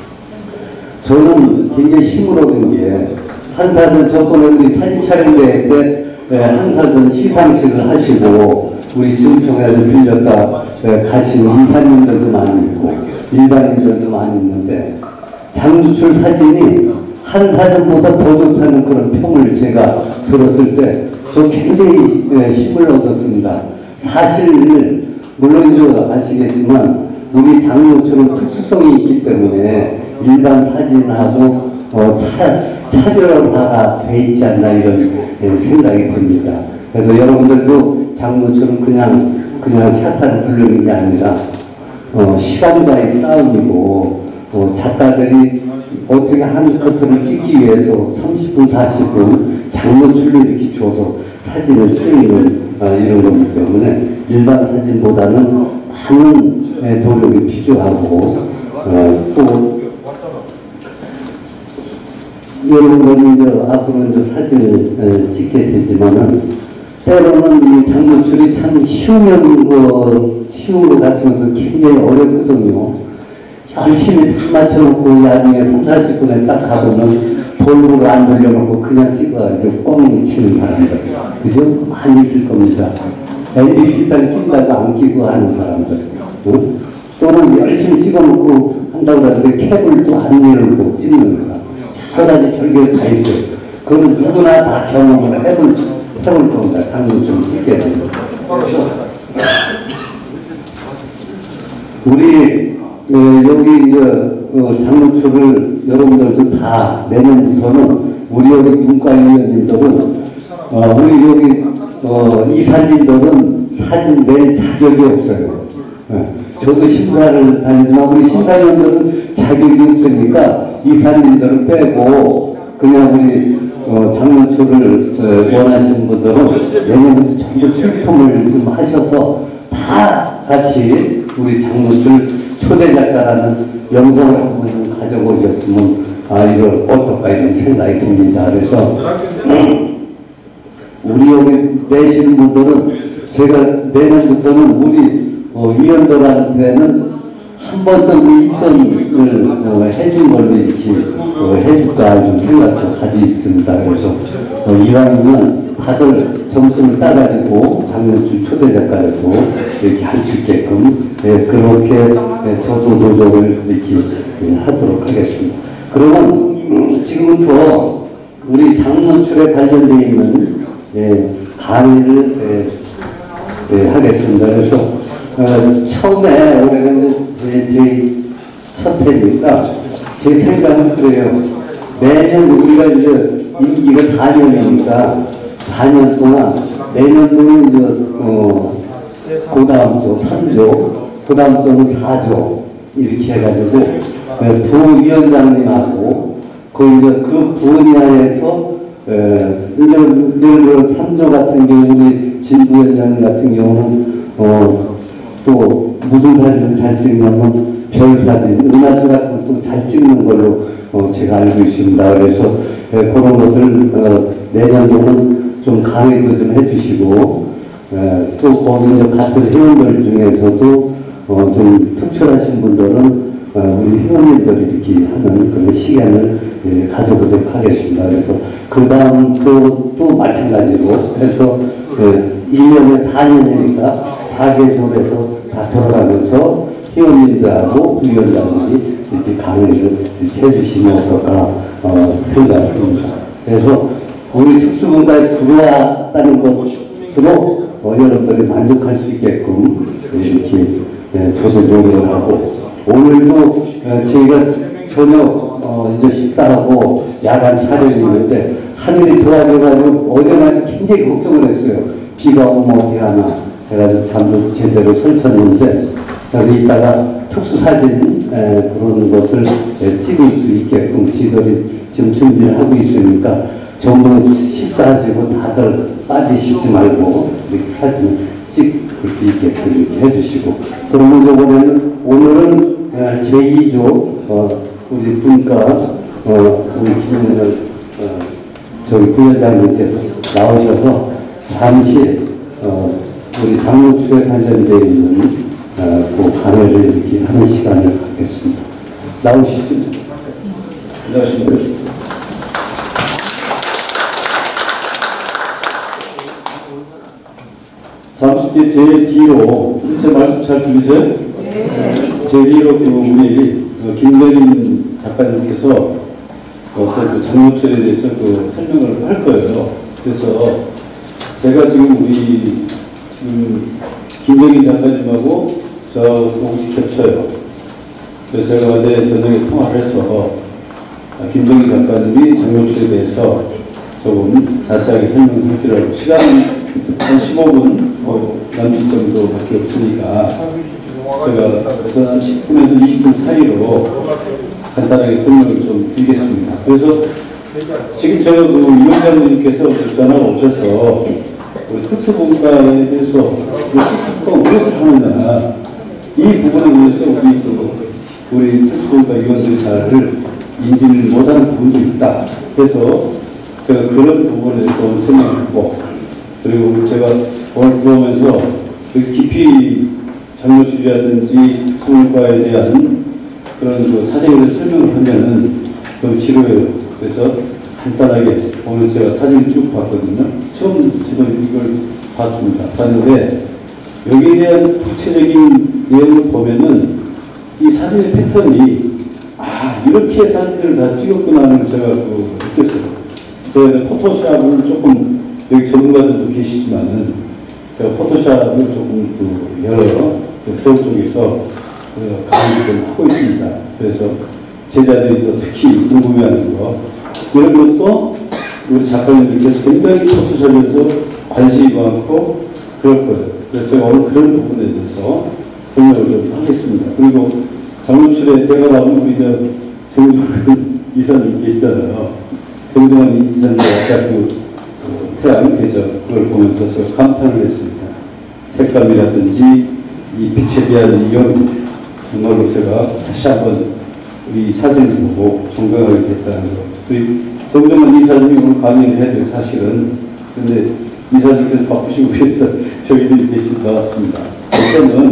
저는 굉장히 힘을 얻은 게 한사전 저번에 우리 사진 촬영대회 때 한사전 시상식을 하시고 우리 증평에서 빌렸다 가시는 이사님들도 많이 있고 일반인들도 많이 있는데 장노출 사진이 한사전보다 더 좋다는 그런 평을 제가 들었을 때 저 굉장히 힘을 얻었습니다. 사실 물론 아시겠지만 우리 장노출은 특수성이 있기 때문에 일반 사진하고 차별화가 돼 있지 않나 이런 생각이 듭니다. 그래서 여러분들도 장노출은 그냥 샷을 부르는 게 아니라 시간과의 싸움이고 작가들이 어떻게 한 것들을 찍기 위해서 30분, 40분 장노출로 이렇게 줘서 사진을 쓰이는 이런 거기 때문에 일반 사진보다는 많은 노력이 필요하고 또 여러분들이 앞으로 사진을 찍게 되지만은 때로는 이 장노출이 참 쉬운 것 같으면서 굉장히 어렵거든요. 열심히 다 맞춰놓고 나중에 3, 40분에 딱 가보면 볼으로 안 돌려놓고 그냥 찍어가지고 뻥 치는 사람들. 그죠? 많이 있을 겁니다. LBC를 낀다고 안 끼고 하는 사람들. 또는 열심히 찍어놓고 한다고 하는데 캡을 또 안 열고 찍는 사람. 여러 가지 별게 다 있어요. 그건 누구나 다 경험을 해볼 겁니다. 장노출 찍게 됩니다. 우리 여기 장노출을 여러분들도 다 내년부터는 우리 여기 문과위원님들은 우리 여기 이사님들은 사진 낼 자격이 없어요. 저도 심사를 다니지만 우리 심사위원들은 자격이 없으니까 이사님들은 빼고 그냥 우리 장노출을 원하시는 분들은 내년부터 전부 출품을 좀 하셔서 다 같이 우리 장노출 초대 작가라는 영상을 한번 좀 가져보셨으면 이걸 어떨까 이런 생각이 듭니다. 그래서 우리 여기 내시는 분들은 제가 내년부터는 우리 위원들한테는 한 번 정도 입선을 해준 걸로 이렇게 해줄까 이런 생각도 가지고 있습니다. 그래서 이왕이면 다들 점수를 따가지고 장문출 초대 작가라도 이렇게 할 수 있게끔 그렇게 저도 노력을 이렇게 하도록 하겠습니다. 그러면 지금부터 우리 장문출에 관련되어 있는 강의를 하겠습니다. 그래서 처음에 올해는 저희 첫 해니까 제 생각은 그래요. 매년 우리가 이제 임기가 4년이니까 4년 동안 내년도는 이제 그 다음 주 3조, 그 다음 주는 4조 이렇게 해가지고 부위원장님하고 그 분야에서 예를 들어 3조 같은 경우 우리 진부위원장 같은 경우는 또 무슨 사진을 잘 찍냐면 별 사진, 은하수 같은 것도 잘 찍는 걸로 제가 알고 있습니다. 그래서 그런 것을 내년도는 좀 강의도 좀 해주시고 또 거기 같은 회원들 중에서도 좀 특출하신 분들은 우리 회원님들이 이렇게 하는 그런 시간을 가져보도록 하겠습니다. 그래서 그 다음 또 마찬가지로 해서 1년에 4년이니까 4개월에서 다 돌아가면서 회원님들하고 부위원장님이 이렇게 강의를 이렇게 해주시면 어떨까 생각합니다. 그래서 우리 특수분과에 들어왔다는 것으로 여러분들이 만족할 수 있게끔 이렇게 저도 노력을 하고 오늘도 저희가 저녁 이제 식사하고 야간 촬영이 있는데 하늘이 도와줘가지고 어제만 굉장히 걱정을 했어요. 비가 오면 어떻게 하나 해가지고 잠도 제대로 설쳤는데 여기 있다가 특수사진 그런 것을 찍을 수 있게끔 지들이 지금 준비를 하고 있으니까 전부 식사하시고 다들 빠지시지 말고 이렇게 사진을 찍을 수 있게끔 이렇게 해주시고 그러면 오늘은 제2조 우리 분과 우리 김영렬 저희 부위원장님께서 나오셔서 잠시 우리 장문출에 관련되어 있는 그 강의를 이렇게 하는 시간을 갖겠습니다. 나오시죠. 안녕하십니까. 잠시 뒤에 제 뒤로 제 말씀 잘 들리세요? 네. 제 뒤로 우리 김대린 작가님께서 어떤 장문출에 대해서 설명을 할 거예요. 그래서 제가 지금 김대린 작가님하고 저 혹시 겹쳐요. 그래서 제가 어제 저녁에 통화를 해서 김대린 작가님이 장문출에 대해서 조금 자세하게 설명을 해드리라고 시간은 한 15분 남짓 정도밖에 없으니까 제가 그래서 한 10분에서 20분 사이로 간단하게 설명을 좀 드리겠습니다. 그래서 지금 저 위원장님께서 전화가 오셔서 우리 특수분과에 대해서 우리 특수분과가 무엇을 하느냐 이 부분에 대해서 우리 특수분과 위원들이 잘 인지를 못하는 부분도 있다. 그래서 제가 그런 부분에 대해서 설명하고 그리고 제가 오늘 들어오면서 여기서 깊이 장모실이라든지 특수분과에 대한 그런 사진에 대해서 설명을 하면은 너무 지루해요. 그래서 간단하게 오늘 제가 사진을 쭉 봤거든요. 처음 지금 이걸 봤는데 여기에 대한 구체적인 내용을 보면은 이 사진의 패턴이 이렇게 사진을 다 찍었구나 하는 걸 제가 느꼈어요. 제가 포토샵을 조금 여기 전문가들도 계시지만은 제가 포토샵을 조금 여러 세우 쪽에서 강의를 하고 있습니다. 그래서 제자들이 또 특히 궁금해하는 거 이런 것도 우리 작가님들께서 굉장히 포토샵에서 관심이 많고 그럴 거예요. 그래서 제가 오늘 그런 부분에 대해서 설명을 좀 하겠습니다. 그리고 장문출에 대가 나오는 우리 정정환 이사님 계시잖아요. 정정환 이사님 아까 태양 계절 그걸 보면서 제가 감탄을 했습니다. 색감이라든지 이 빛에 대한 이용 정말로 제가 다시 한번 우리 사진을 보고 존경하게 됐다는 거. 우리 정정환 이사님이 오늘 강의를 해야 돼요, 사실은. 근데 이사님께서 바쁘시고 그래서 저희들이 대신 나왔습니다. 일단은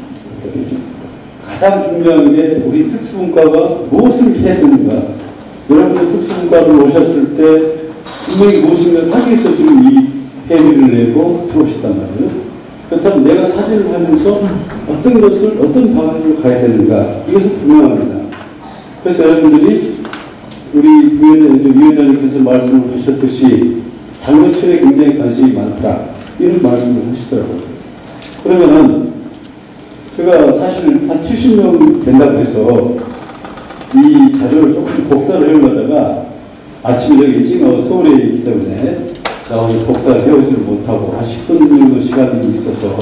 가장 중요한 게 우리 특수분과가 무엇을 해야 되는가. 여러분들 특수분과를 오셨을 때 분명히 무엇인가 하기 위해서 지금 이 회비를 내고 들어오셨단 말이에요. 그렇다면 내가 사진을 하면서 어떤 것을, 어떤 방향으로 가야 되는가, 이것은 분명합니다. 그래서 여러분들이 우리 위원장님께서 말씀을 하셨듯이 장노출에 굉장히 관심이 많다, 이런 말씀을 하시더라고요. 그러면은 제가 사실 한 70명 된다고 해서 이 자료를 조금 복사를 해오려다가 아침에 여기 일찍 나와서 서울에 있기 때문에 자, 오늘 복사를 해오지를 못하고 한 10분 정도 시간이 있어서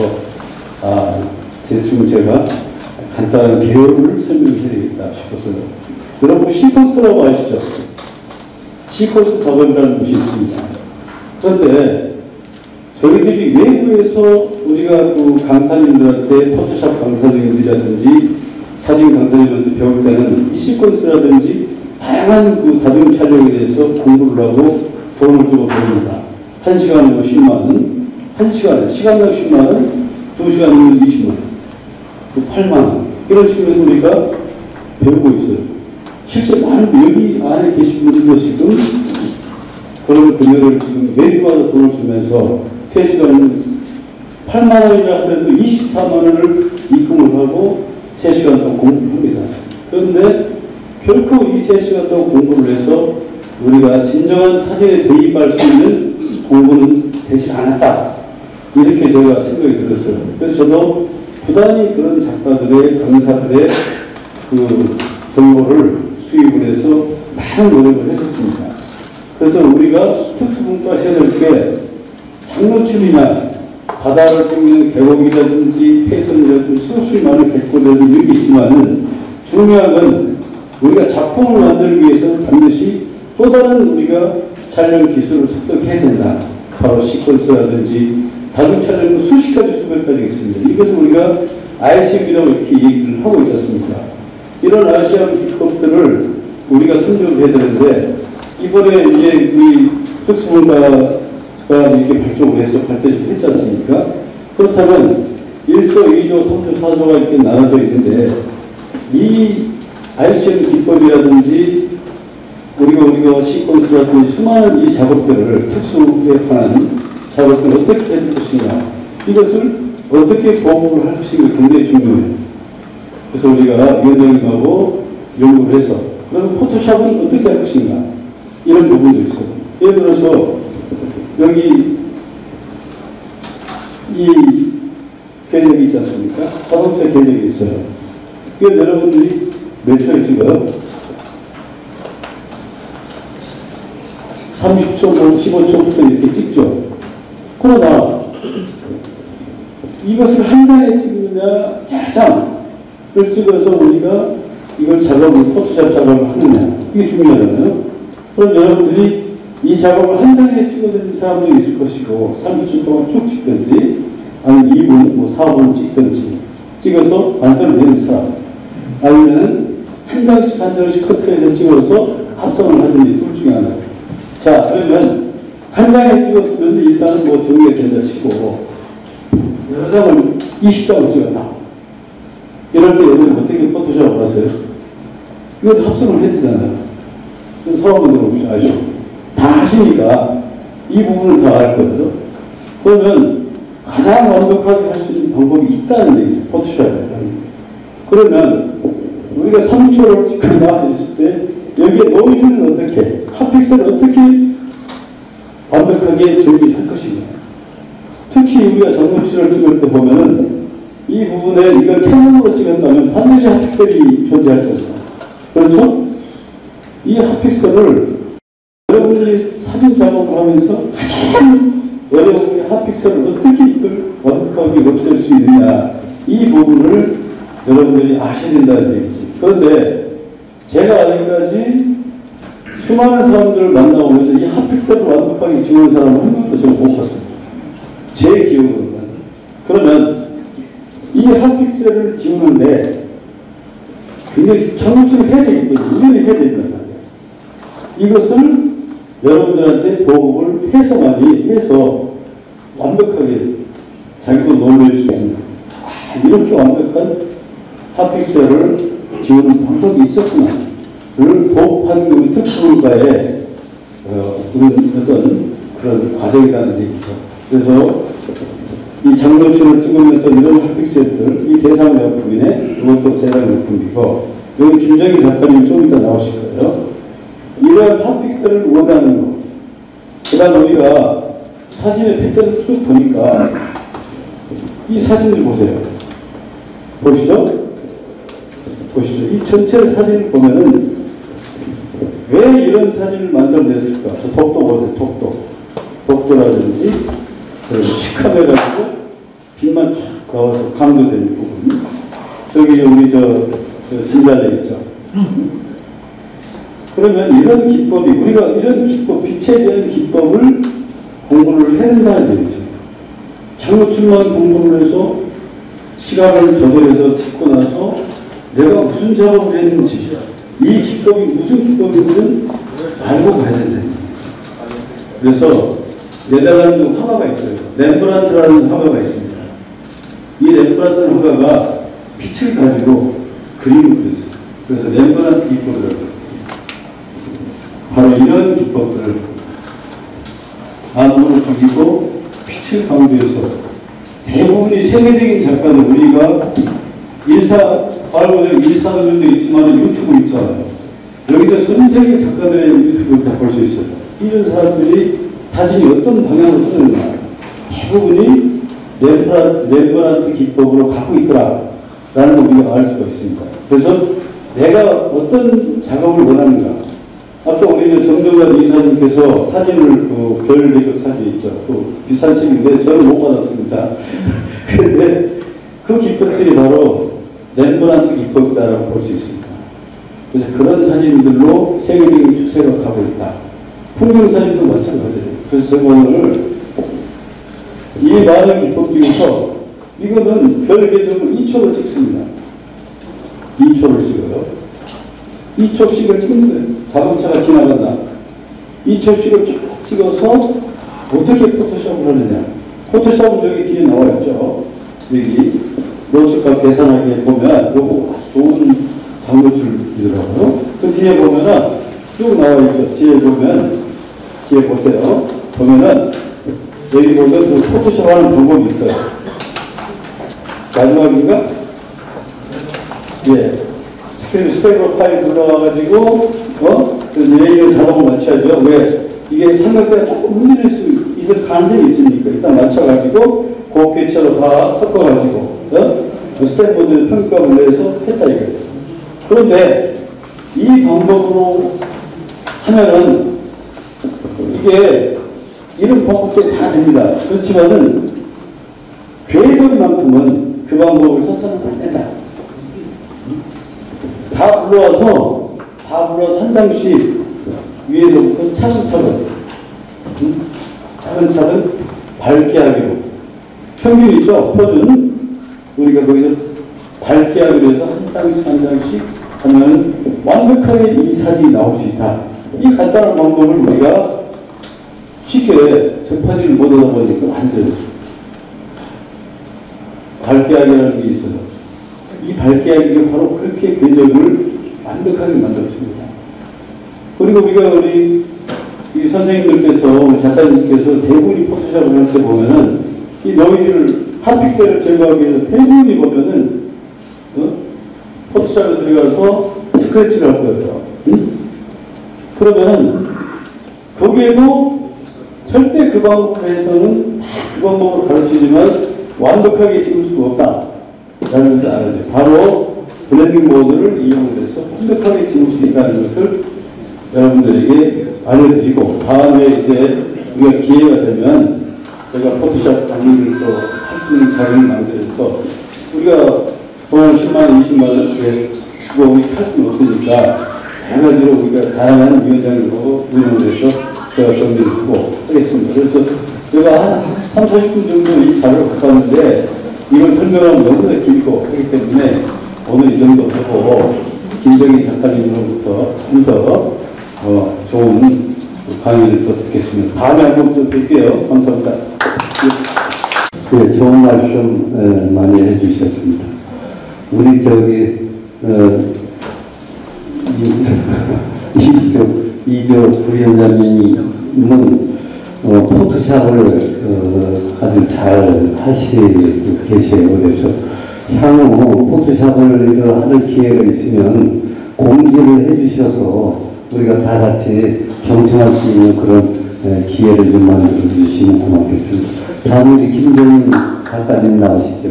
대충 제가 간단한 개요를 설명해야 되겠다 싶어서, 여러분 시퀀스라고 아시죠? 시퀀스 작업이라는 것이 있습니다. 그런데 저희들이 외부에서 우리가 그 강사님들한테 포토샵 강사님들이라든지 사진 강사님한테 배울 때는 이 시퀀스라든지 다양한 그 다중 촬영에 대해서 공부를 하고 돈을 주고 배웁니다. 1시간에 10만 원, 1시간에, 시간당 10만 원, 2시간이면 20만 원, 8만 원. 이런 식으로 해서 우리가 배우고 있어요. 실제 많은 여기 안에 계신 분들도 지금 그런 금액을 지금 매주마다 돈을 주면서 3시간은 8만 원이라 하더라도 24만 원을 입금을 하고 3시간 동안 공부를 합니다. 그런데 결코 이 3시간 동안 공부를 해서 우리가 진정한 사진에 대입할 수 있는 공부는 되지 않았다, 이렇게 제가 생각이 들었어요. 그래서 저도 부단히 그런 작가들의, 강사들의 그 정보를 수입을 해서 많은 노력을 했었습니다. 그래서 우리가 특수분과 시설할 때 장노출이나 바다를 찍는 계곡이라든지 폐선이라든지 수없이 많은 객고들이 여기 있지만은 중요한 건 우리가 작품을 만들기 위해서 반드시 또 다른 우리가 촬영 기술을 습득해야 된다. 바로 시퀀스라든지 다중 촬영도 수십 가지, 수백 가지 있습니다. 이것을 우리가 RCM이라고 이렇게 얘기를 하고 있지 않습니까? 이런 RCM 기법들을 우리가 선정을 해야 되는데, 이번에 이제 우리 특수문화가 이렇게 발족을 해서 발전을 했지 않습니까? 그렇다면 1조, 2조, 3조, 4조가 이렇게 나눠져 있는데, 이 RCM 기법이라든지 우리가 시퀀스라든지 수많은 이 작업들을, 특수에 관한 작업들을 어떻게 할 것인가, 이것을 어떻게 보호를 할 것인가 굉장히 중요해요. 그래서 우리가 위원장님하고 연구를 해서 그럼 포토샵은 어떻게 할 것인가, 이런 부분도 있어요. 예를 들어서 여기 이 계적이 있지 않습니까? 자동차 계적이 있어요. 이거 여러분들이 몇 초에 찍어요? 30초, 15초부터 이렇게 찍죠. 그러나 이것을 한 장에 찍느냐, 여러 장을 찍어서 우리가 이걸 작업을, 포토샵 작업을 하느냐, 이게 중요하잖아요. 그럼 여러분들이 이 작업을 한 장에 찍어드리는 사람도 있을 것이고 30초 동안 쭉 찍든지 아니면 2분, 4분 찍든지 찍어서 만들어내는 사람, 아니면 한 장씩 커트해서 찍어서 합성을 하든지 둘 중에 하나. 자, 그러면 한 장에 찍었으면 일단은 뭐 정리가 된다 치고 여러 장을 20장을 찍었다. 이럴 때 여러분 어떻게 포토샵을 하세요? 이것도 합성을 해야 되잖아요. 사업분들 혹시 아시죠? 다 하시니까 이 부분을 다 알 거거든요. 그러면 가장 완벽하게 할 수 있는 방법이 있다는 얘기죠. 포토샵에. 그러면 우리가 3초를 찍거나 했을 때 여기에 노이즈는 어떻게, 핫픽셀을 어떻게 완벽하게 정리할 것인가. 특히 우리가 장노출을 찍을 때 보면은 이 부분에 이걸 캐논으로 찍었다면 반드시 핫픽셀이 존재할 겁니다. 그렇죠? 이 핫픽셀을 여러분들이 사진 작업을 하면서 가장 여러분들이 핫픽셀을 어떻게 이걸 완벽하게 없앨 수 있느냐, 이 부분을 여러분들이 아셔야 된다는 얘기지. 그런데 제가 아직까지 수많은 사람들을 만나오면서 이 핫픽셀을 완벽하게 지우는 사람을 한 명도 제가 못 봤습니다. 제 기억으로는. 그러면 이 핫픽셀을 지우는데 굉장히 장노출을 해야 되기 때문에 우연히 해야 된다. 이것을 여러분들한테 보급을 해서 많이 해서 완벽하게 자기도 놀릴 수 있는, 이렇게 완벽한 핫픽셀을 지우는 방법이 있었구나 를 보급하는 게 특수문과의 어떤 그런 과정이라는 얘기죠. 그래서 이 장로촌을 찍으면서 이런 핫픽셀들, 이 대상 명품이네, 이것도 재단 명품이고, 여기 김정희 작가님 좀 이따 나오실 거예요. 이런 핫픽셀을 원하는 거. 그 다음 우리가 사진의 패턴을 쭉 보니까 이 사진을 보세요. 보시죠? 보시죠. 이 전체 사진을 보면은 왜 이런 사진을 만들어냈을까? 저 독도 보세요. 독도라든지 시커매가지고 빛만 쫙 나와서 강조되는 부분. 저기 우리 저 진달래 있죠. 그러면 이런 기법이 우리가 이런 기법, 빛에 대한 기법을 공부를 해야 된다는 얘기죠. 장로출만 공부를 해서 시각을 조절해서 찍고 나서 내가 무슨 작업을 했는지 이 기법이 무슨 기법인지는 알고 가야 된다. 그래서 네덜란드 화가가 있어요. 렘브란트라는 화가가 있습니다. 이 렘브란트라는 화가가 빛을 가지고 그림을 그렸어요. 그래서 렘브란트 기법이라고. 바로 이런 기법들을 안으로 죽이고 빛을 강조해서 대부분이 세계적인 작가들 우리가 일사들도 있지만 유튜브 있잖아요. 여기서 전 세계 작가들의 유튜브를 다 볼 수 있어요. 이런 사람들이 사진이 어떤 방향으로 흐르는가 대부분이 렘브란트 기법으로 갖고 있더라라는 걸 우리가 알 수가 있습니다. 그래서 내가 어떤 작업을 원하는가. 아까 우리 정정관 이사님께서 사진을 별 대격 사진 있죠. 비싼 책인데 저는 못 받았습니다. 그런데 그 기법들이 바로 렘브란트 기법이다라고 볼 수 있습니다. 그래서 그런 사진들로 세계적인 추세가 가고 있다. 풍경 사진도 마찬가지예요. 그래서 제가 오늘 이 많은 기법 중에서 이거는 별 계정을 2초를 찍습니다. 2초를 찍어요. 2초씩을 찍는 거예요. 자동차가 지나간다. 2초씩을 쭉 찍어서 어떻게 포토샵을 하느냐. 포토샵은 여기 뒤에 나와 있죠. 여기 노출값 계산하기에 보면 요거 아주 좋은 장로줄이더라고요. 그 뒤에 보면은 쭉 나와 있죠. 뒤에 보세요. 보면은 여기 보면 그 포토샵 하는 방법이 있어요. 마지막인가? 예. 스펙으로 파일 들어와가지고, 레이어 자동으로 맞춰야죠. 왜? 이게 삼각대가 조금 흔들릴 수 있을 가능성이 있으니까 일단 맞춰가지고, 곱개처럼 다 섞어가지고, 스탠포드 평가를 내서 했다 이거예요. 그런데 이 방법으로 하면은 이게 이런 방법들이 다 됩니다. 그렇지만은 궤적만큼은 그 방법을 써서는 안 된다. 다 불러와서 한 장씩 위에서부터 차근차근 밝게 하기로 평균 있죠? 표준 우리가 거기서 밝게 하기로 해서 한 장씩 하면 완벽하게 이 사진이 나올 수 있다. 이 간단한 방법을 우리가 쉽게 접하지를 못하다 보니까 완전 밝게 하기라는 게 있어요. 이 밝게 하기가 바로 그렇게 궤적을 완벽하게 만들어줍니다. 그리고 우리 이 선생님들께서, 우리 작가님께서 대부분이 포토샵을 할 때 보면은 이 노이즈를 한 픽셀을 제거하기 위해서 대부분이 보면은 포토샵에 들어가서 스크래치를 할 거예요. 그러면 거기에도 절대 그 방법에서는 그 방법으로 가르치지만 완벽하게 찍을 수가 없다. 라는 것을 알아야죠. 바로 블렌딩 모드를 이용해서 완벽하게 찍을 수 있다는 것을 여러분들에게 알려드리고, 다음에 이제 우리가 기회가 되면 제가 포토샵 강의를 또 할 수 있는 자료를 만들어서 우리가 돈 10만원, 20만원 주고 우리 할 수는 없으니까 여러 가지로 우리가 다양한 위원장으로 운영을 해서 제가 정리를 하고 하겠습니다. 그래서 제가 한 3, 40분 정도 이 자료를 갖고 왔는데 이걸 설명하면 너무나 길고 하기 때문에 오늘 이 정도 하고 김정희 작가님으로부터 좀 더 좋은 강의를 또 듣겠습니다. 다음에 한번 또 뵐게요. 감사합니다. 네, 좋은 말씀 많이 해주셨습니다. 우리 이조 부위원장님은 포토샵을 아주 잘 하시고 계세요. 그래서 향후 포토샵을 하는 기회가 있으면 공지를 해주셔서 우리가 다 같이 경청할 수 있는 그런 기회를 좀 만들어 주시면 고맙겠습니다. 다음 우리 김정인 작가님 나오시죠.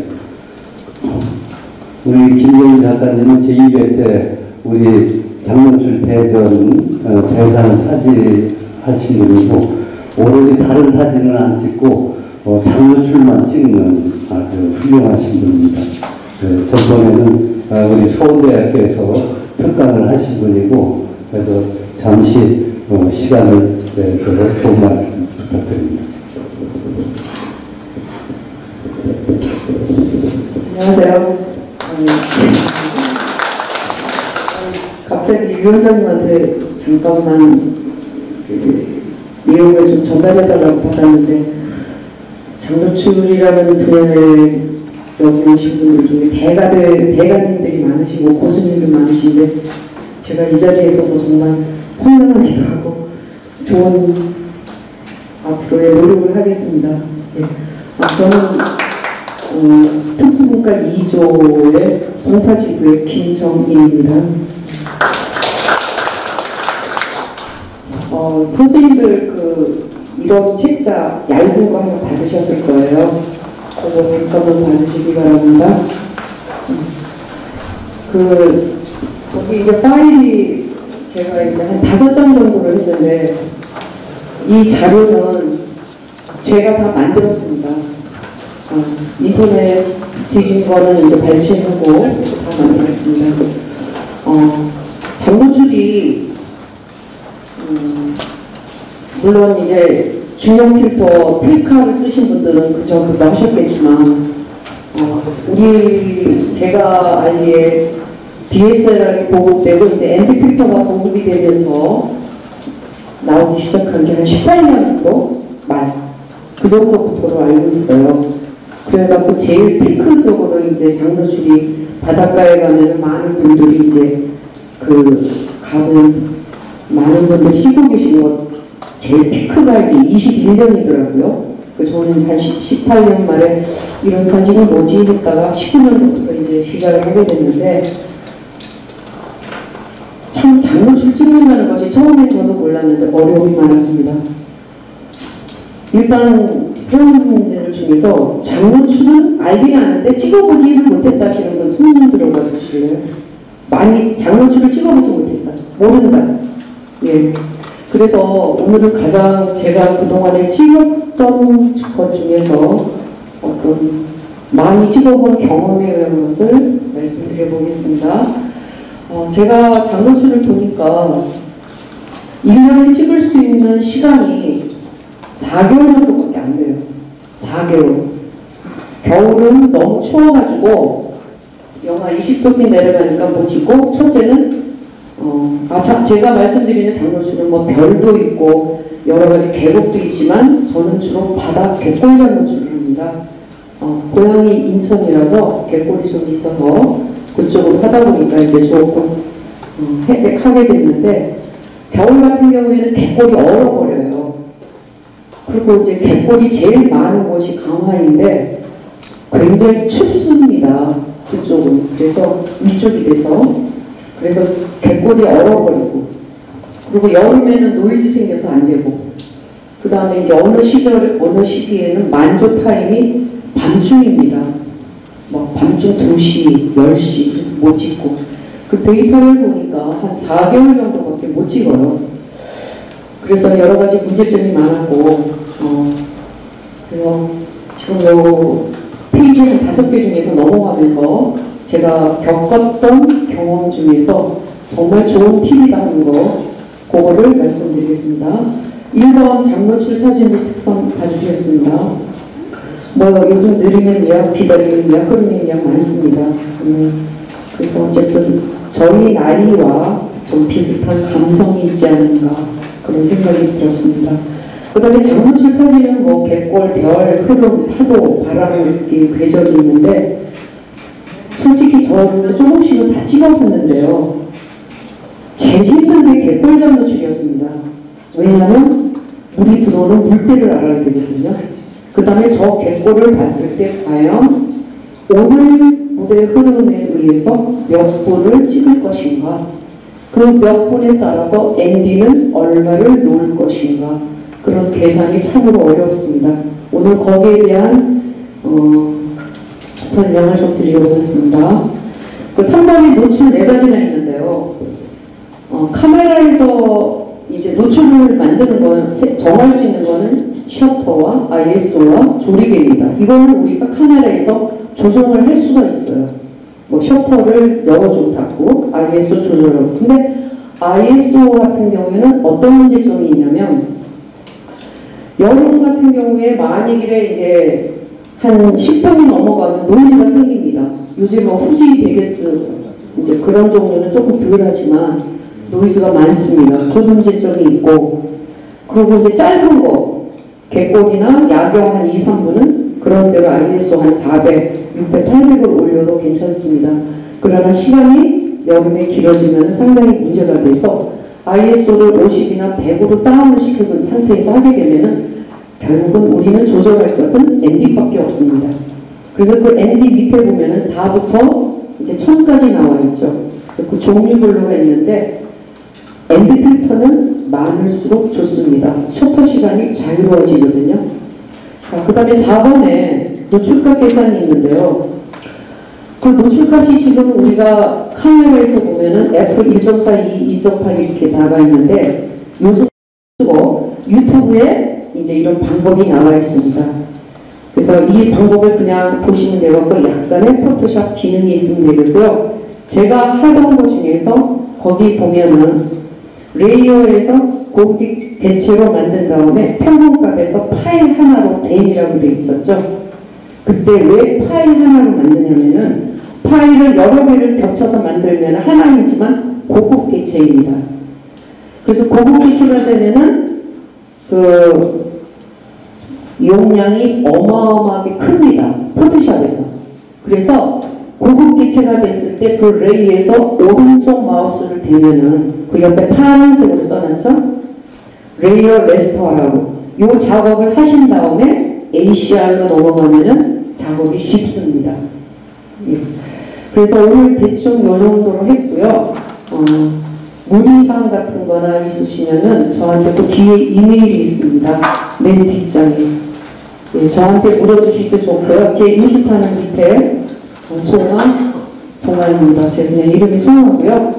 우리 김정인 작가님은 제2회 때 우리 장문출 대전 대상 사진 하신 분이고, 오로지 다른 사진은 안 찍고 장문출만 찍는 아주 훌륭하신 분입니다. 전번에는 우리 서울대학교에서 특강을 하신 분이고, 그래서 잠시 시간을 내서 좋은 말씀 부탁드립니다. 안녕하세요. 갑자기 위원장님한테 잠깐만 내용을 좀 전달해달라고 받았는데, 장노출이라는 분야에 여기 오신 분들 중에 대가님들이 많으시고 고수님들 많으신데, 제가 이 자리에 서서 정말 혼란하기도 하고 좋은 앞으로의 노력을 하겠습니다. 예. 저는 특수분과 2조의 송파지구의 김정인입니다. 선생님들 이런 책자 얇은 거 한번 받으셨을 거예요. 그거 잠깐만 봐주시기 바랍니다. 거기 이제 파일이 제가 이제 한 5장 정도를 했는데, 이 자료는 제가 다 만들었습니다. 인터넷 뒤진 거는 이제 발췌하고 다 만들었습니다. 장노출이 물론 이제 중형 필터 필카를 쓰신 분들은 그 전부터 하셨겠지만, 제가 알기에 DSLR이 보급되고 이제 ND 필터가 보급이 되면서 나오기 시작한 게 한 18년도 말 그 정도부터로 알고 있어요. 그래갖고 제일 피크적으로 이제 장노출이 바닷가에 가면 많은 분들이 이제 가면 많은 분들이 찍고 계신 것 제일 피크가 이제 21년이더라고요. 저는 한 18년 말에 이런 사진이 뭐지 했다가 19년도부터 이제 시작을 하게 됐는데, 참 장노출 찍는다는 것이 처음에 저도 몰랐는데 어려움이 많았습니다. 일단 회원님들 중에서 장노출은 알긴 아는데 찍어보지를 못했다 하시는 분 손님 들어봐 주실래요? 많이 장노출을 찍어보지 못했다. 모른다. 예. 그래서 오늘은 가장 제가 그동안에 찍었던 것 중에서 어떤 많이 찍어본 경험에 의한 것을 말씀드려 보겠습니다. 제가 장노출을 보니까 1년에 찍을 수 있는 시간이 4개월 정도밖에 안 돼요. 4개월. 겨울은 너무 추워가지고 영하 20도까지 내려가니까 못 찍고, 첫째는 제가 말씀드리는 장노출은 뭐 별도 있고 여러 가지 계곡도 있지만 저는 주로 바다 갯골 장노출을 합니다. 고향이 인천이라서 갯골이 좀 있어서 그쪽으로 하다 보니까 이제 조금 하게 됐는데, 겨울 같은 경우에는 갯골이 얼어버려요. 그리고 이제 갯골이 제일 많은 곳이 강화인데 굉장히 춥습니다. 그쪽은. 그래서 위쪽이 돼서. 그래서 갯골이 얼어버리고, 그리고 여름에는 노이즈 생겨서 안 되고, 그 다음에 이제 어느 시기에는 만조 타임이 밤중입니다. 막 밤중 2시, 10시, 그래서 못 찍고, 그 데이터를 보니까 한 4개월 정도밖에 못 찍어요. 그래서 여러 가지 문제점이 많았고, 그래서 지금 요 페이지 한 5개 중에서 넘어가면서 제가 겪었던 경험 중에서 정말 좋은 팁이다 하는 거, 그거를 말씀드리겠습니다. 1번 장노출 사진 및 특성 봐주셨습니다. 뭐 요즘 느리는 예약, 기다리는 예약, 흐르는 예약 많습니다. 그래서 어쨌든 저희 나이와 좀 비슷한 감성이 있지 않은가 그런 생각이 들었습니다. 그 다음에 장노출 사진은 뭐 갯골, 별, 흐름, 파도, 바람을 느끼는 궤적이 있는데, 솔직히 저는 조금씩은 다 찍어봤는데요. 제일 힘든 게 갯골 장노출이었습니다. 왜냐하면 물이 들어오는 물때를 알아야 되거든요. 그 다음에 저 갯골을 봤을 때 과연 오늘 물의 흐름에 의해서 몇 분을 찍을 것인가, 그 몇 분에 따라서 MD는 얼마를 놓을 것인가, 그런 계산이 참으로 어려웠습니다. 오늘 거기에 대한 설명을 좀 드리려고 했습니다. 그 3번이 노출 4가지가 있는데요. 카메라에서 이제 노출을 만드는 거는, 정할 수 있는 거는 셔터와 ISO와 조리개입니다. 이거는 우리가 카메라에서 조정을 할 수가 있어요. 뭐 셔터를 열어주고 닫고 ISO 조절하고. 근데 ISO 같은 경우에는 어떤 문제점이 있냐면, 여름 같은 경우에 만약에 이제 한 10분이 넘어가면 노이즈가 생깁니다. 요즘 뭐 후지 베게스 이제 그런 종류는 조금 덜하지만 노이즈가 많습니다. 그 문제점이 있고, 그리고 이제 짧은 거 갯골이나 야경 한 2, 3분은 그런 대로 ISO 한 400, 600, 800을 올려도 괜찮습니다. 그러나 시간이 여름에 길어지면 상당히 문제가 돼서 ISO를 50이나 100으로 다운을 시켜둔 상태에서 하게 되면은 결국은 우리는 조절할 것은 ND밖에 없습니다. 그래서 그 ND 밑에 보면은 4부터 이제 1000까지 나와 있죠. 그래서 그 종류별로가 있는데 ND 필터는 많을수록 좋습니다. 셔터 시간이 자유로워지거든요. 자, 그 다음에 4번에 노출값 계산이 있는데요. 그 노출값이 지금 우리가 카메라에서 보면은 F1.4, 2.8 이렇게 나가 있는데, 요즘 유튜브에 이제 이런 방법이 나와 있습니다. 그래서 이 방법을 그냥 보시면 되고 약간의 포토샵 기능이 있으면 되겠고요. 제가 하던 것 중에서 거기 보면은 레이어에서 고급 개체로 만든 다음에 평균값에서 파일 하나로 댐이라고 되어 있었죠. 그때 왜 파일 하나로 만드냐면은 파일을 여러 개를 겹쳐서 만들면 하나이지만 고급 개체입니다. 그래서 고급 개체가 되면은 그 용량이 어마어마하게 큽니다. 포토샵에서. 그래서 고급 개체가 됐을 때 그 레이에서 오른쪽 마우스를 대면은 그 옆에 파란색으로 써놨죠? 레이어 레스터라고. 이 작업을 하신 다음에 ACR로 넘어가면은 작업이 쉽습니다. 예. 그래서 오늘 대충 이 정도로 했고요. 문의사항 같은 거나 있으시면은 저한테 또 뒤에 이메일이 있습니다. 맨 뒷장에. 예, 저한테 물어주시도 좋고요. 제 인식하는 밑에 송아입니다. 제 그냥 이름이 송아고요.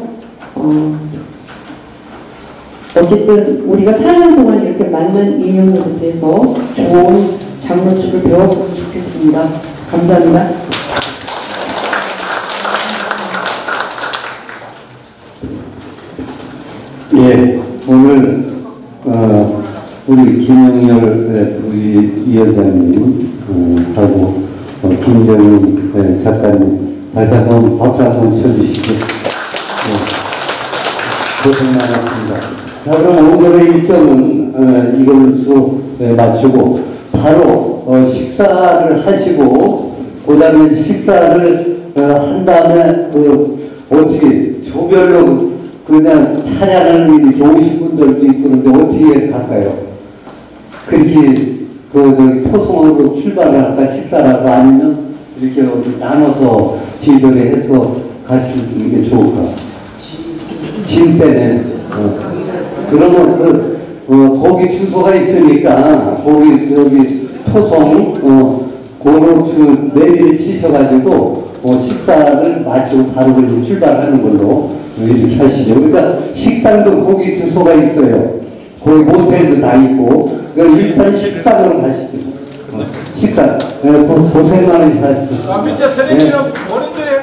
어쨌든 우리가 4년 동안 이렇게 맞는 인연을 못해서 좋은 장문출을 배웠으면 좋겠습니다. 감사합니다. 예, 오늘 우리 김영렬 부위원장님 하고 김정인 작가님 박수 한번 쳐주시고 고생 많았습니다. 자, 그럼 오늘의 일정은 이걸로 마치고 바로 식사를 하시고 그 다음에 식사를 한 다음에 어떻게 조별로 그냥 찬양을 이렇게 오신 분들도 있고 그런데 어떻게 갈까요? 그렇게 저기 토성으로 출발을 할까 식사라고 아니면 이렇게 나눠서 지도를 해서 가시는 게 좋을까? 짐 빼내. 그러면 거기 주소가 있으니까 거기 저기 토성 고로 내비를 치셔가지고 식사를 마치고 바로 그냥 출발하는 걸로 이렇게 하시죠. 그러니까 식당도 거기 주소가 있어요. 거기 모텔도 다 있고. 그러니까 일단 식당으로 가시죠. 식당. 고생 많으셨습니다. 밑에 쓰레기는 본인들이